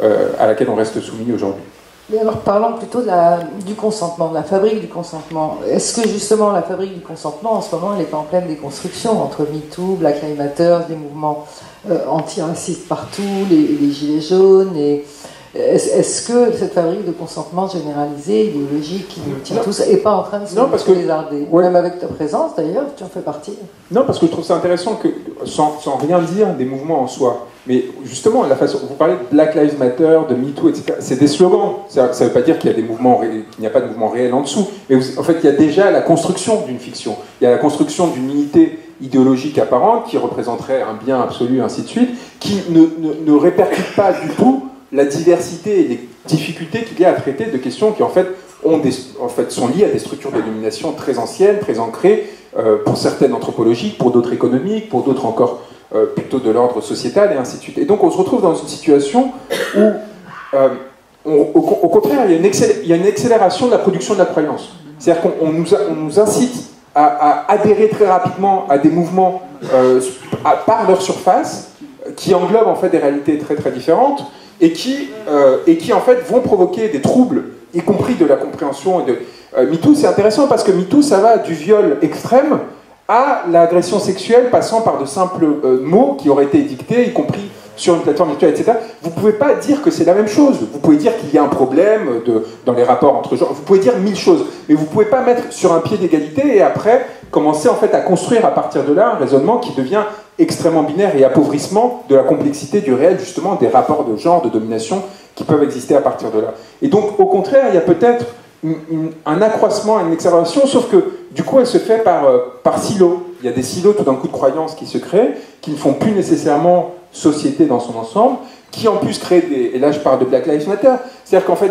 soumis aujourd'hui. Mais alors parlons plutôt du consentement, de la fabrique du consentement. Est-ce que justement la fabrique du consentement, en ce moment, elle n'est pas en pleine déconstruction entre MeToo, Black Lives Matter, des mouvements antiracistes partout, les gilets jaunes est-ce que cette fabrique de consentement généralisé, idéologique, qui nous tient tous, n'est pas en train de se lézarder? Même avec ta présence, d'ailleurs, tu en fais partie. Non, parce que je trouve ça intéressant que, sans rien dire des mouvements en soi, mais justement, la façon, vous parlez de Black Lives Matter, de MeToo, etc., c'est des slogans. Ça ne veut pas dire qu'il y a qu'il n'y a pas de mouvement réel en dessous, mais en fait, il y a déjà la construction d'une fiction. Il y a la construction d'une unité idéologique apparente qui représenterait un bien absolu, et ainsi de suite, qui ne répercute pas du tout la diversité et les difficultés qu'il y a à traiter de questions qui en fait sont liées à des structures de domination très anciennes, très ancrées, pour certaines anthropologiques, pour d'autres économiques, pour d'autres encore plutôt de l'ordre sociétal, et ainsi de suite. Et donc on se retrouve dans une situation où, au contraire, il y a une accélération de la production de la croyance. C'est-à-dire qu'on nous incite à adhérer très rapidement à des mouvements par leur surface, qui englobent en fait des réalités très très différentes, et qui en fait vont provoquer des troubles, y compris de la compréhension. MeToo, c'est intéressant parce que MeToo, ça va du viol extrême à l'agression sexuelle, passant par de simples mots qui auraient été édictés, y compris sur une plateforme virtuelle, etc. Vous ne pouvez pas dire que c'est la même chose. Vous pouvez dire qu'il y a un problème dans les rapports entre genres. Vous pouvez dire 1000 choses, mais vous ne pouvez pas mettre sur un pied d'égalité et après commencer en fait à construire à partir de là un raisonnement qui devient extrêmement binaire et appauvrissement de la complexité du réel, justement, des rapports de genre, de domination qui peuvent exister à partir de là. Et donc, au contraire, il y a peut-être un accroissement, une accélération, sauf que, du coup, elle se fait par silos. Il y a des silos, tout d'un coup, de croyances qui se créent, qui ne font plus nécessairement société dans son ensemble, qui en plus créent des... Et là, je parle de Black Lives Matter. C'est-à-dire qu'en fait,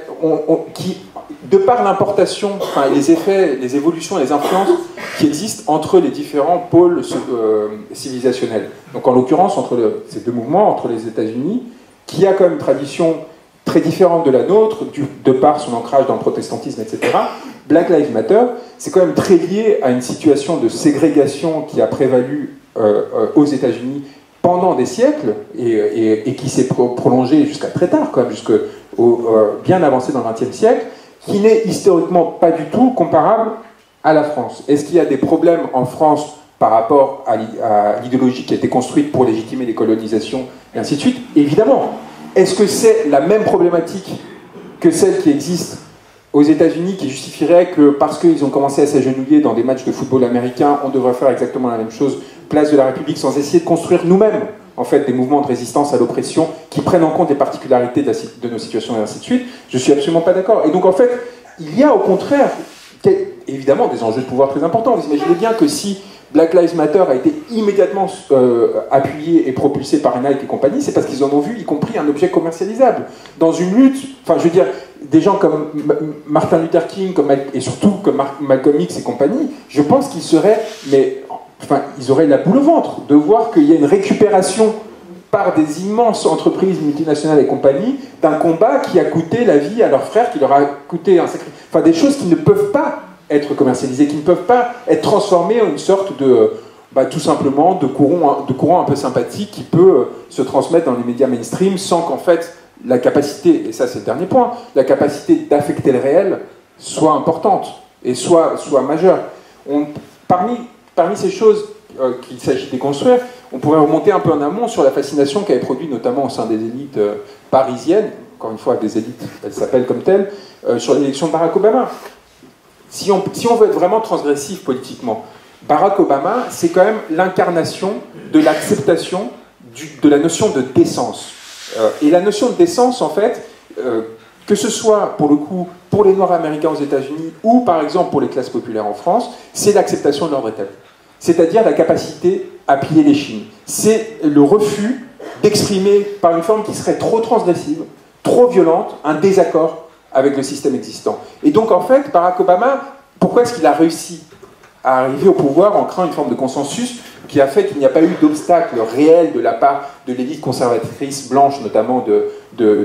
de par l'importation, enfin, les effets, les évolutions et les influences qui existent entre les différents pôles civilisationnels. Donc, en l'occurrence, entre ces deux mouvements, entre les États-Unis, qui a quand même une tradition très différente de la nôtre, de par son ancrage dans le protestantisme, etc. Black Lives Matter, c'est quand même très lié à une situation de ségrégation qui a prévalu aux États-Unis pendant des siècles et qui s'est prolongée jusqu'à très tard, quand même, bien avancé dans le XXe siècle, qui n'est historiquement pas du tout comparable à la France. Est-ce qu'il y a des problèmes en France par rapport à l'idéologie qui a été construite pour légitimer les colonisations, et ainsi de suite? Évidemment. Est-ce que c'est la même problématique que celle qui existe aux États-Unis, qui justifierait que parce qu'ils ont commencé à s'agenouiller dans des matchs de football américains, on devrait faire exactement la même chose, place de la République, sans essayer de construire nous-mêmes en fait, des mouvements de résistance à l'oppression qui prennent en compte les particularités de nos situations, et ainsi de suite? Je suis absolument pas d'accord. Et donc, en fait, il y a au contraire, évidemment, des enjeux de pouvoir très importants. Vous imaginez bien que si Black Lives Matter a été immédiatement appuyé et propulsé par Nike et compagnie, c'est parce qu'ils en ont vu, y compris, un objet commercialisable. Dans une lutte, enfin, je veux dire, des gens comme Martin Luther King, et surtout comme Malcolm X et compagnie, je pense qu'ils seraient, ils auraient la boule au ventre de voir qu'il y a une récupération par des immenses entreprises multinationales et compagnie d'un combat qui a coûté la vie à leurs frères, qui leur a coûté un sacrifice. Enfin, des choses qui ne peuvent pas être commercialisés, qui ne peuvent pas être transformés en une sorte de, tout simplement, de courant un peu sympathique qui peut se transmettre dans les médias mainstream sans qu'en fait la capacité, et ça c'est le dernier point, la capacité d'affecter le réel soit importante et soit majeure. Parmi ces choses qu'il s'agit de déconstruire, on pourrait remonter un peu en amont sur la fascination qu'avait produit notamment au sein des élites parisiennes, encore une fois des élites, elles s'appellent comme telles, sur l'élection de Barack Obama. Si on veut être vraiment transgressif politiquement, Barack Obama, c'est quand même l'incarnation de l'acceptation de la notion de décence. Et la notion de décence, en fait, que ce soit pour le coup pour les Noirs américains aux États-Unis ou par exemple pour les classes populaires en France, c'est l'acceptation de l'ordre établi. C'est-à-dire la capacité à plier l'échine. C'est le refus d'exprimer par une forme qui serait trop transgressive, trop violente, un désaccord avec le système existant. Et donc en fait, Barack Obama, pourquoi est-ce qu'il a réussi à arriver au pouvoir en créant une forme de consensus qui a fait qu'il n'y a pas eu d'obstacle réel de la part de l'élite conservatrice blanche, notamment de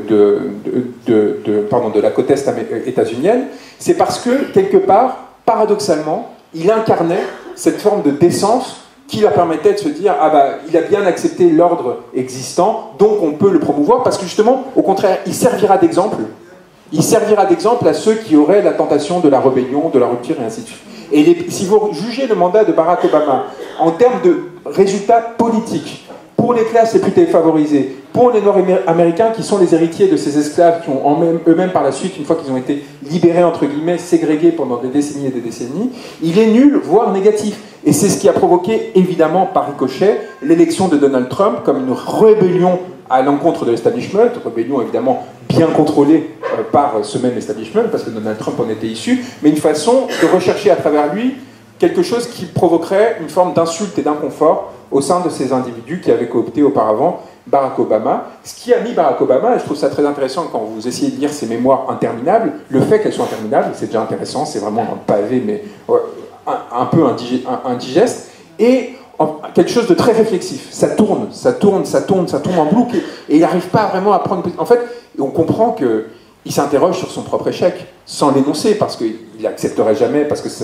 la côte est états-unienne, c'est parce que, quelque part, paradoxalement, il incarnait cette forme de décence qui leur permettait de se dire « Ah bah, il a bien accepté l'ordre existant, donc on peut le promouvoir », parce que justement, au contraire, il servira d'exemple. Il servira d'exemple à ceux qui auraient la tentation de la rébellion, de la rupture, et ainsi de suite. Et si vous jugez le mandat de Barack Obama en termes de résultats politiques, pour les classes les plus défavorisées, pour les Noirs américains qui sont les héritiers de ces esclaves qui ont eux-mêmes par la suite, une fois qu'ils ont été libérés, entre guillemets, ségrégés pendant des décennies et des décennies, il est nul, voire négatif. Et c'est ce qui a provoqué, évidemment, par ricochet, l'élection de Donald Trump comme une rébellion à l'encontre de l'establishment, rébellion évidemment bien contrôlée par ce même establishment, parce que Donald Trump en était issu, mais une façon de rechercher à travers lui quelque chose qui provoquerait une forme d'insulte et d'inconfort au sein de ces individus qui avaient coopté auparavant Barack Obama. Ce qui a mis Barack Obama, et je trouve ça très intéressant quand vous essayez de lire ses mémoires interminables, le fait qu'elles soient interminables, c'est déjà intéressant, c'est vraiment un pavé, mais un peu indigeste, et quelque chose de très réflexif. Ça tourne en boucle, et il n'arrive pas vraiment à prendre... En fait, on comprend qu'il s'interroge sur son propre échec, sans l'énoncer, parce qu'il n'accepterait jamais, parce que ce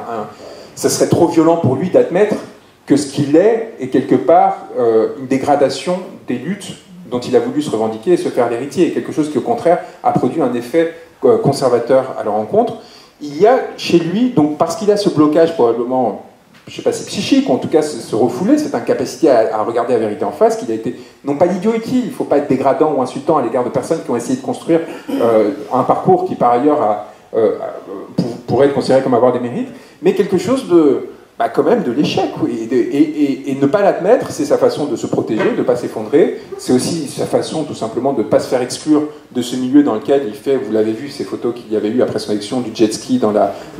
serait trop violent pour lui d'admettre que ce qu'il est quelque part une dégradation des luttes dont il a voulu se revendiquer et se faire l'héritier, et quelque chose qui au contraire a produit un effet conservateur à leur encontre. Il y a chez lui, donc parce qu'il a ce blocage probablement, je ne sais pas si psychique, ou en tout cas se refouler, cette incapacité à regarder la vérité en face, qu'il a été, non pas l'idiot utile, il ne faut pas être dégradant ou insultant à l'égard de personnes qui ont essayé de construire un parcours qui par ailleurs pourrait être considéré comme avoir des mérites, mais quelque chose de... quand même de l'échec, oui. Et ne pas l'admettre, c'est sa façon de se protéger, de ne pas s'effondrer, c'est aussi sa façon tout simplement de ne pas se faire exclure de ce milieu dans lequel il fait, vous l'avez vu, ces photos qu'il y avait eu après son élection du jet ski dans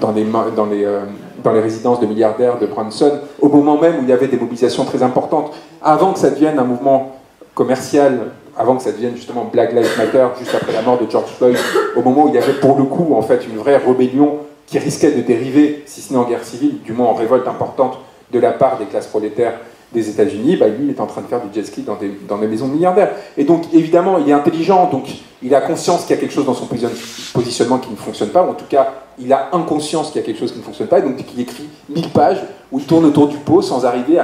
les résidences de milliardaires de Branson, au moment même où il y avait des mobilisations très importantes, avant que ça devienne un mouvement commercial, avant que ça devienne justement Black Lives Matter, juste après la mort de George Floyd, au moment où il y avait pour le coup en fait une vraie rébellion qui risquait de dériver, si ce n'est en guerre civile, du moins en révolte importante de la part des classes prolétaires des États-Unis, lui, il est en train de faire du jet ski dans des maisons de milliardaires. Et donc, évidemment, il est intelligent, donc il a conscience qu'il y a quelque chose dans son positionnement qui ne fonctionne pas, ou en tout cas, il a inconscience qu'il y a quelque chose qui ne fonctionne pas, et donc il écrit 1000 pages où il tourne autour du pot sans arriver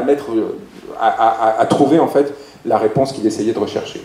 à trouver, en fait, la réponse qu'il essayait de rechercher.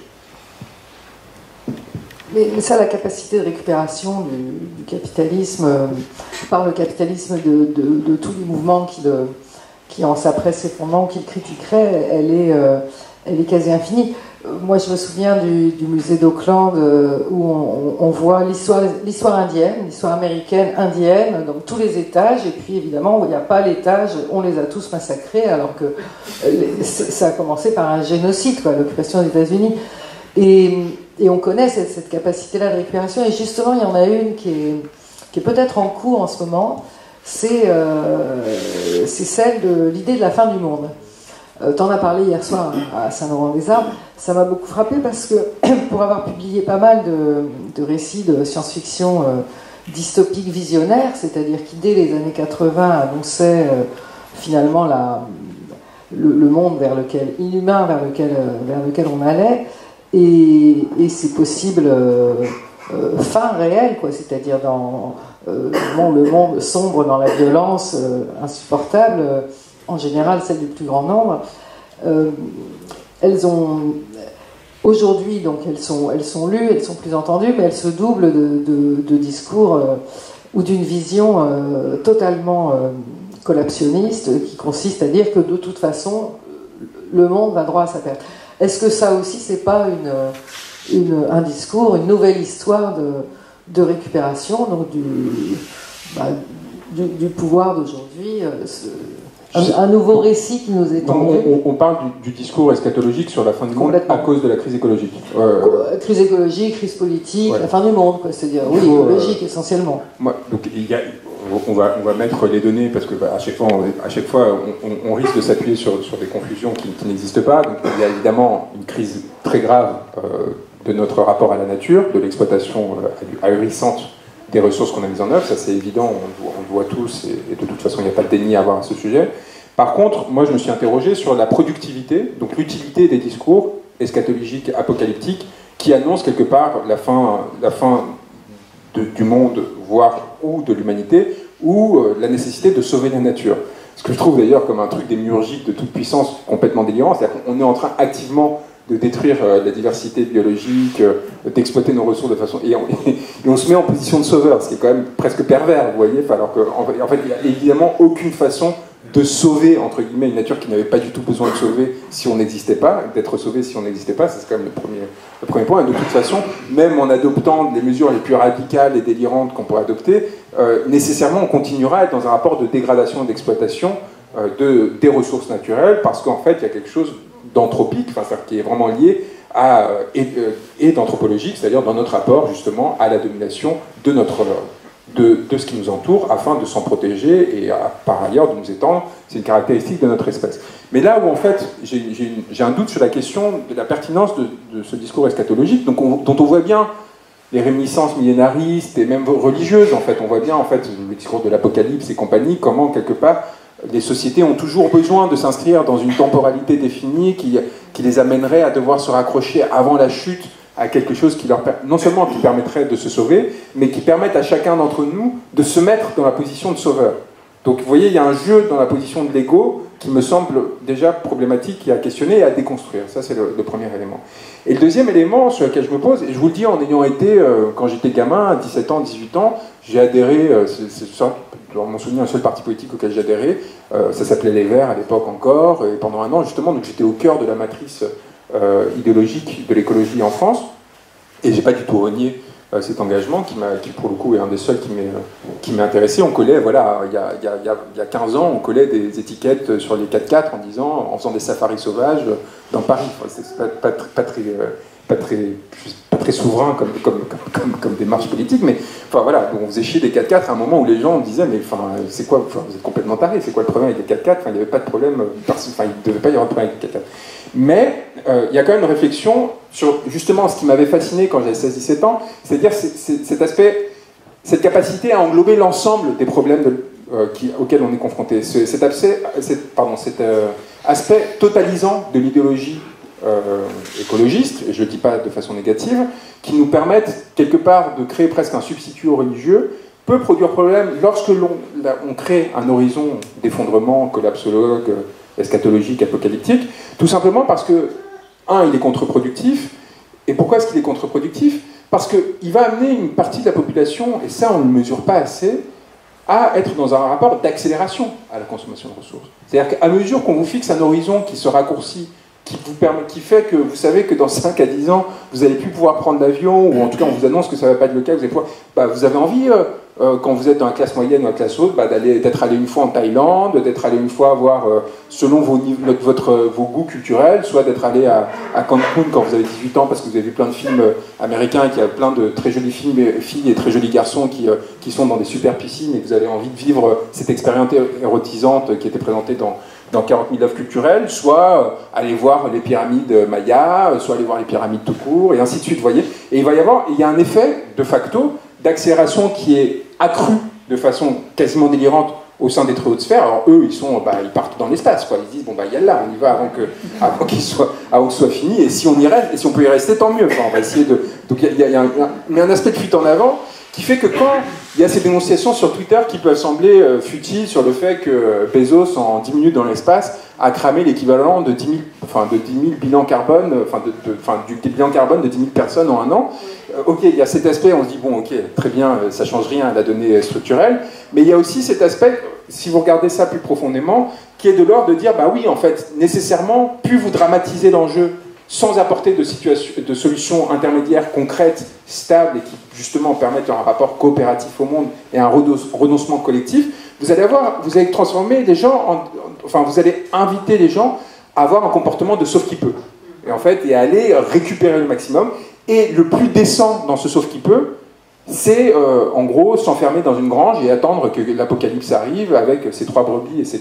Mais ça, la capacité de récupération du capitalisme, par le capitalisme de tous les mouvements qui en sa presse et fondements, qui le critiqueraient, elle est quasi infinie. Moi, je me souviens du musée d'Auckland où on voit l'histoire indienne, l'histoire américaine indienne, donc tous les étages, et puis évidemment, où il n'y a pas l'étage, on les a tous massacrés, alors que ça a commencé par un génocide, l'occupation des États-Unis. Et on connaît cette capacité-là de récupération, et justement, il y en a une qui est peut-être en cours en ce moment, c'est celle de l'idée de la fin du monde. T'en as parlé hier soir à Saint-Laurent-des-Arbres, ça m'a beaucoup frappé parce que pour avoir publié pas mal de récits de science-fiction dystopiques visionnaires, c'est-à-dire qui dès les années 80 annonçaient finalement le monde inhumain vers lequel on allait, et c'est possible fin réelle, c'est-à-dire bon, le monde sombre dans la violence insupportable, en général celle du plus grand nombre. Elles ont aujourd'hui, donc elles sont lues, elles sont plus entendues, mais elles se doublent de discours ou d'une vision totalement collaptionniste qui consiste à dire que de toute façon le monde va droit à sa perte. Est-ce que ça aussi c'est pas un discours, une nouvelle histoire de récupération donc du pouvoir d'aujourd'hui, un nouveau récit qui nous est tendu. On parle du discours eschatologique sur la fin du monde à cause de la crise écologique. Crise écologique, crise politique, la fin du monde, quoi. C'est-à-dire, oui, écologique essentiellement. Donc on va mettre les données parce que à chaque fois on risque de s'appuyer sur des conclusions qui n'existent pas. Donc il y a évidemment une crise très grave de notre rapport à la nature, de l'exploitation ahurissante des ressources qu'on a mises en œuvre, ça c'est évident, on le voit tous, et de toute façon il n'y a pas de déni à avoir à ce sujet. Par contre, moi je me suis interrogé sur la productivité, donc l'utilité des discours eschatologiques, apocalyptiques, qui annoncent quelque part la fin du monde, voire ou de l'humanité, ou la nécessité de sauver la nature. Ce que je trouve d'ailleurs comme un truc démiurgique de toute puissance complètement délirant, c'est-à-dire qu'on est en train activement de détruire la diversité biologique, d'exploiter nos ressources de façon... Et on se met en position de sauveur, ce qui est quand même presque pervers, vous voyez, alors qu'en fait, il n'y a évidemment aucune façon de sauver, entre guillemets, une nature qui n'avait pas du tout besoin de sauver si on n'existait pas, d'être sauvé si on n'existait pas, c'est quand même le premier point. Et de toute façon, même en adoptant les mesures les plus radicales et délirantes qu'on pourrait adopter, nécessairement on continuera à être dans un rapport de dégradation et d'exploitation des ressources naturelles, parce qu'en fait, il y a quelque chose d'anthropique, qui est vraiment lié et d'anthropologique, c'est-à-dire dans notre rapport justement à la domination de ce qui nous entoure afin de s'en protéger et par ailleurs de nous étendre. C'est une caractéristique de notre espèce. Mais là où en fait j'ai un doute sur la question de la pertinence de ce discours eschatologique, dont on voit bien les réminiscences millénaristes et même religieuses, en fait, on voit bien en fait le discours de l'apocalypse et compagnie, comment quelque part les sociétés ont toujours besoin de s'inscrire dans une temporalité définie qui les amènerait à devoir se raccrocher avant la chute à quelque chose qui non seulement qui permettrait de se sauver, mais qui permette à chacun d'entre nous de se mettre dans la position de sauveur. Donc vous voyez, il y a un jeu dans la position de l'ego qui me semble déjà problématique et à questionner et à déconstruire. Ça, c'est le premier élément. Et le deuxième élément sur lequel je me pose, et je vous le dis en ayant été, quand j'étais gamin, à 17 ans, 18 ans, j'ai adhéré, c'est dans mon souvenir, un seul parti politique auquel j'ai adhéré, ça s'appelait Les Verts à l'époque encore, et pendant un an, justement, donc j'étais au cœur de la matrice idéologique de l'écologie en France, et j'ai pas du tout renié cet engagement qui pour le coup est un des seuls qui m'est intéressé. On collait, voilà, il y a 15 ans, on collait des étiquettes sur les 4x4 en faisant des safaris sauvages dans Paris. Enfin, c'est pas très souverain comme démarche politique, mais enfin voilà, on faisait chier des 4x4 à un moment où les gens disaient mais enfin c'est quoi, vous êtes complètement tarés, c'est quoi le problème avec les 4x4, il n'y avait pas de problème, il ne devait pas y avoir de problème avec les 4x4. Mais il y a quand même une réflexion sur justement ce qui m'avait fasciné quand j'avais 16-17 ans, c'est-à-dire cet aspect, cette capacité à englober l'ensemble des problèmes auxquels on est confronté, cet aspect totalisant de l'idéologie écologiste, et je ne le dis pas de façon négative, qui nous permettent quelque part de créer presque un substitut religieux, peut produire problème lorsque on crée un horizon d'effondrement collapsologue, eschatologique, apocalyptique, tout simplement parce que, il est contre-productif. Et pourquoi est-ce qu'il est contre-productif? Parce qu'il va amener une partie de la population, et ça on ne le mesure pas assez, à être dans un rapport d'accélération à la consommation de ressources. C'est-à-dire qu'à mesure qu'on vous fixe un horizon qui se raccourcit, qui fait que vous savez que dans 5 à 10 ans, vous n'allez plus pouvoir prendre l'avion, ou en tout cas on vous annonce que ça ne va pas être le cas, vous avez envie, quand vous êtes dans la classe moyenne ou la classe haute, d'être allé une fois en Thaïlande, d'être allé une fois voir, selon vos goûts culturels, soit d'être allé à Cancun quand vous avez 18 ans, parce que vous avez vu plein de films américains, et qu'il y a plein de très jolis filles et très jolis garçons qui sont dans des super piscines, et que vous avez envie de vivre cette expérience érotisante qui était présentée dans 40 000 œuvres culturelles, soit aller voir les pyramides mayas, soit aller voir les pyramides tout court, et ainsi de suite, vous voyez. Et il y a un effet, de facto, d'accélération qui est accru de façon quasiment délirante au sein des très hautes sphères. Alors eux, ils partent dans l'espace, quoi. Ils disent, yallah, on y va avant qu'il soit fini, et si on y reste, et si on peut y rester, tant mieux. Enfin, on va essayer de... Donc il y a un aspect de fuite en avant qui fait que quand il y a ces dénonciations sur Twitter qui peuvent sembler futiles sur le fait que Bezos, en 10 minutes dans l'espace, a cramé l'équivalent de 10 000 bilans carbone, du bilan carbone de 10 000 personnes en un an. Ok, il y a cet aspect, on se dit, bon, ok, très bien, ça ne change rien à la donnée structurelle, mais il y a aussi cet aspect, si vous regardez ça plus profondément, qui est de l'ordre de dire, bah oui, en fait, nécessairement, plus vous dramatisez l'enjeu sans apporter de solutions intermédiaires concrètes, stables, et qui justement permettent un rapport coopératif au monde et un renoncement collectif, vous allez transformer les gens vous allez inviter les gens à avoir un comportement de sauve qui peut. Et en fait, et aller récupérer le maximum. Et le plus décent dans ce sauve qui peut, c'est en gros s'enfermer dans une grange et attendre que l'apocalypse arrive avec ses 3 brebis et ses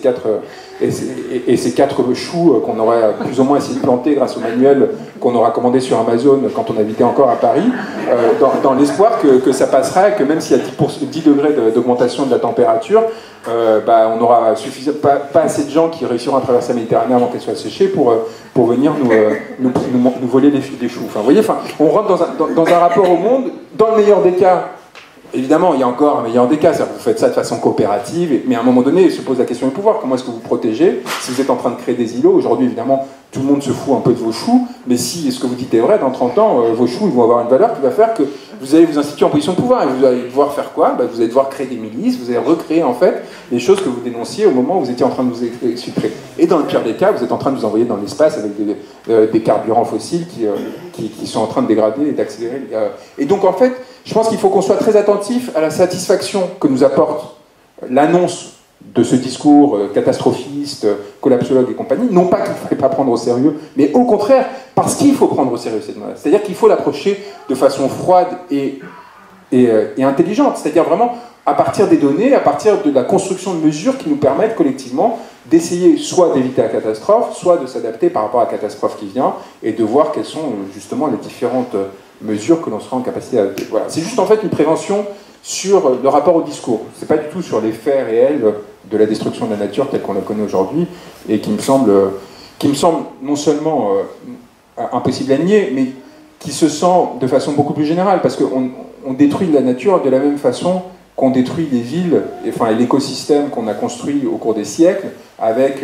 4 choux qu'on aurait plus ou moins essayé de planter grâce au manuel qu'on aura commandé sur Amazon quand on habitait encore à Paris, dans l'espoir que ça passera, que même s'il y a 10 degrés d'augmentation de la température, on n'aura pas assez de gens qui réussiront à traverser la Méditerranée avant qu'elle soit séchée pour venir nous voler des choux. Vous voyez, on rentre dans un rapport au monde, dans le meilleur des cas. Évidemment, il y a encore un meilleur des cas, c'est-à-dire que vous faites ça de façon coopérative, mais à un moment donné, il se pose la question du pouvoir. Comment est-ce que vous protégez? Si vous êtes en train de créer des îlots, aujourd'hui, évidemment, tout le monde se fout un peu de vos choux, mais si ce que vous dites est vrai, dans 30 ans, vos choux ils vont avoir une valeur qui va faire que vous allez vous instituer en position de pouvoir. Et vous allez devoir faire quoi? Vous allez devoir créer des milices, vous allez recréer en fait les choses que vous dénonciez au moment où vous étiez en train de vous exfiltrer. Et dans le pire des cas, vous êtes en train de vous envoyer dans l'espace avec des carburants fossiles qui sont en train de dégrader et d'accélérer. Et donc en fait, je pense qu'il faut qu'on soit très attentif à la satisfaction que nous apporte l'annonce de ce discours catastrophiste, collapsologue et compagnie, non pas qu'il ne fallait pas prendre au sérieux, mais au contraire, parce qu'il faut prendre au sérieux cette menace. C'est-à-dire qu'il faut l'approcher de façon froide et intelligente, c'est-à-dire vraiment à partir des données, à partir de la construction de mesures qui nous permettent collectivement d'essayer soit d'éviter la catastrophe, soit de s'adapter par rapport à la catastrophe qui vient, et de voir quelles sont justement les différentes mesures que l'on sera en capacité à adopter. Voilà. C'est juste en fait une prévention sur le rapport au discours. C'est pas du tout sur les faits réels de la destruction de la nature telle qu'on la connaît aujourd'hui, et qui me semble non seulement impossible à nier, mais qui se sent de façon beaucoup plus générale, parce qu'on détruit la nature de la même façon qu'on détruit les villes, et l'écosystème qu'on a construit au cours des siècles, avec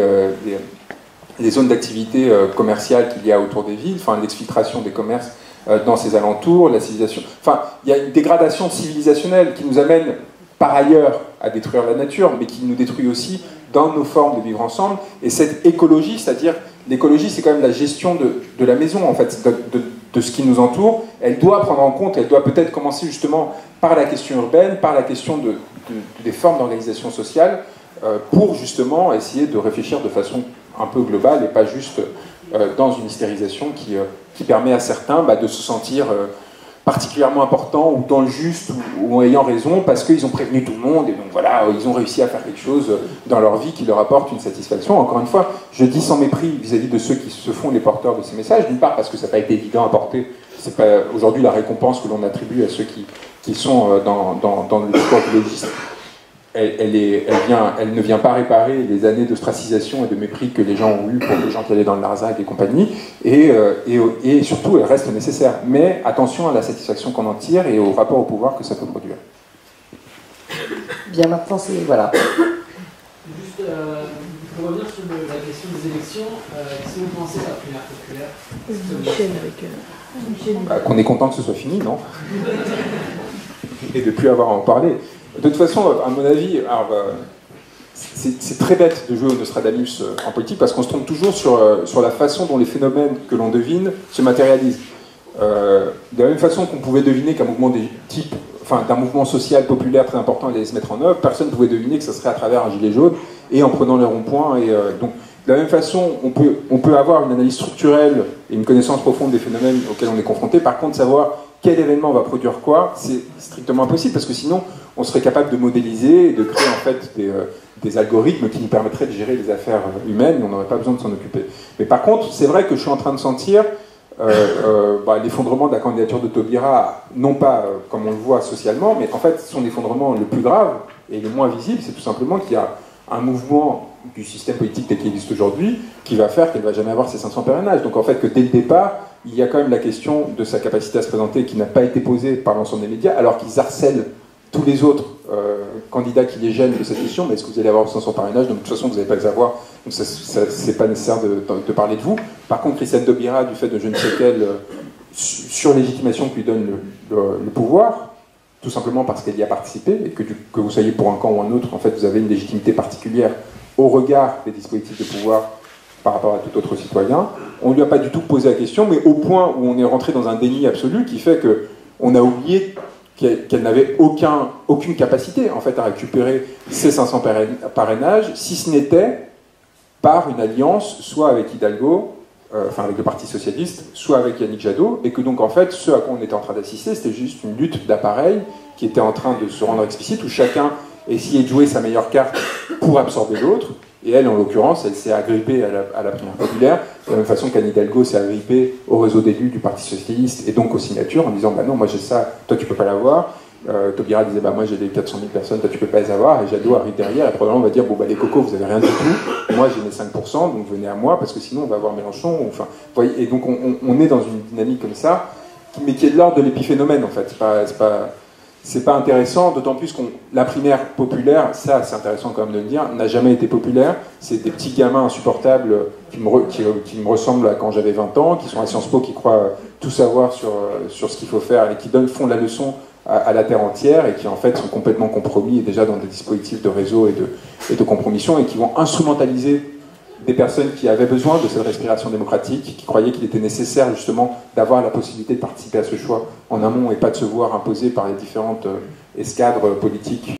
les zones d'activité commerciale qu'il y a autour des villes, l'exfiltration des commerces dans ces alentours, la civilisation. Il y a une dégradation civilisationnelle qui nous amène par ailleurs à détruire la nature, mais qui nous détruit aussi dans nos formes de vivre ensemble. Et cette écologie, c'est-à-dire l'écologie, c'est quand même la gestion de la maison, en fait, de ce qui nous entoure. Elle doit prendre en compte, elle doit peut-être commencer justement par la question urbaine, par la question des formes d'organisation sociale, pour justement essayer de réfléchir de façon un peu globale et pas juste dans une hystérisation qui permet à certains de se sentir particulièrement importants ou dans le juste ou ayant raison parce qu'ils ont prévenu tout le monde et donc voilà, ils ont réussi à faire quelque chose dans leur vie qui leur apporte une satisfaction. Encore une fois, je dis sans mépris vis-à-vis de ceux qui se font les porteurs de ces messages, d'une part parce que ça n'a pas été évident à porter, c'est pas aujourd'hui la récompense que l'on attribue à ceux qui sont dans le discours biologiste. Elle ne vient pas réparer les années d'ostracisation et de mépris que les gens ont eu pour les gens qui allaient dans le Larzac et compagnie, et surtout elle reste nécessaire. Mais attention à la satisfaction qu'on en tire et au rapport au pouvoir que ça peut produire. Bien, maintenant c'est... voilà. Juste pour revenir sur la question des élections, qu'est-ce que vous pensez de la primaire populaire? Qu'on est content que ce soit fini, non? Et de ne plus avoir à en parler. De toute façon, à mon avis, c'est très bête de jouer au Nostradamus en politique parce qu'on se trompe toujours sur la façon dont les phénomènes que l'on devine se matérialisent. De la même façon qu'on pouvait deviner qu'un mouvement d'un mouvement social populaire très important allait se mettre en œuvre, personne ne pouvait deviner que ce serait à travers un gilet jaune et en prenant les ronds-points. Donc, de la même façon, on peut avoir une analyse structurelle et une connaissance profonde des phénomènes auxquels on est confronté. Par contre, savoir quel événement va produire quoi, c'est strictement impossible, parce que sinon, on serait capable de modéliser et de créer en fait des algorithmes qui nous permettraient de gérer les affaires humaines, et on n'aurait pas besoin de s'en occuper. Mais par contre, c'est vrai que je suis en train de sentir l'effondrement de la candidature de Taubira, non pas comme on le voit socialement, mais en fait, son effondrement le plus grave et le moins visible, c'est tout simplement qu'il y a un mouvement du système politique tel qu'il existe aujourd'hui qui va faire qu'elle ne va jamais avoir ses 500 parrainages. Donc en fait, que dès le départ, il y a quand même la question de sa capacité à se présenter qui n'a pas été posée par l'ensemble des médias, alors qu'ils harcèlent tous les autres candidats qui les gênent de cette question. Mais est-ce que vous allez avoir 500 parrainages? Donc de toute façon, vous n'allez pas les avoir, donc c'est pas nécessaire de parler de vous. Par contre, Christiane Taubira, du fait de je ne sais quelle surlégitimation que lui donne le pouvoir, tout simplement parce qu'elle y a participé, et que vous soyez pour un camp ou un autre, en fait, vous avez une légitimité particulière au regard des dispositifs de pouvoir par rapport à tout autre citoyen. On ne lui a pas du tout posé la question, mais au point où on est rentré dans un déni absolu qui fait qu'on a oublié qu'elle n'avait aucune capacité, en fait, à récupérer ces 500 parrainages, si ce n'était par une alliance, soit avec Hidalgo, enfin avec le Parti Socialiste, soit avec Yannick Jadot, et que donc en fait, ce à quoi on était en train d'assister, c'était juste une lutte d'appareils qui était en train de se rendre explicite, où chacun essayait de jouer sa meilleure carte pour absorber l'autre, et elle, en l'occurrence, elle s'est agrippée à la primaire populaire, de la même façon qu'Anne Hidalgo s'est agrippée au réseau d'élus du Parti Socialiste, et donc aux signatures, en disant, bah non, moi j'ai ça, toi tu peux pas l'avoir. Taubira disait, bah moi j'ai des 400 000 personnes, toi tu peux pas les avoir, et Jadot arrive derrière, et probablement on va dire, bon bah les cocos, vous avez rien du tout, moi j'ai mes 5%, donc venez à moi, parce que sinon on va avoir Mélenchon, enfin, vous voyez, et donc on est dans une dynamique comme ça, mais qui est de l'ordre de l'épiphénomène en fait, c'est pas intéressant, d'autant plus que la primaire populaire, ça c'est intéressant quand même de le dire, n'a jamais été populaire, c'est des petits gamins insupportables qui me ressemblent à quand j'avais 20 ans, qui sont à Sciences Po, qui croient tout savoir sur ce qu'il faut faire, et qui font la leçon à la terre entière, et qui en fait sont complètement compromis et déjà dans des dispositifs de réseau et de compromission, et qui vont instrumentaliser des personnes qui avaient besoin de cette respiration démocratique, qui croyaient qu'il était nécessaire justement d'avoir la possibilité de participer à ce choix en amont et pas de se voir imposer par les différentes escadres politiques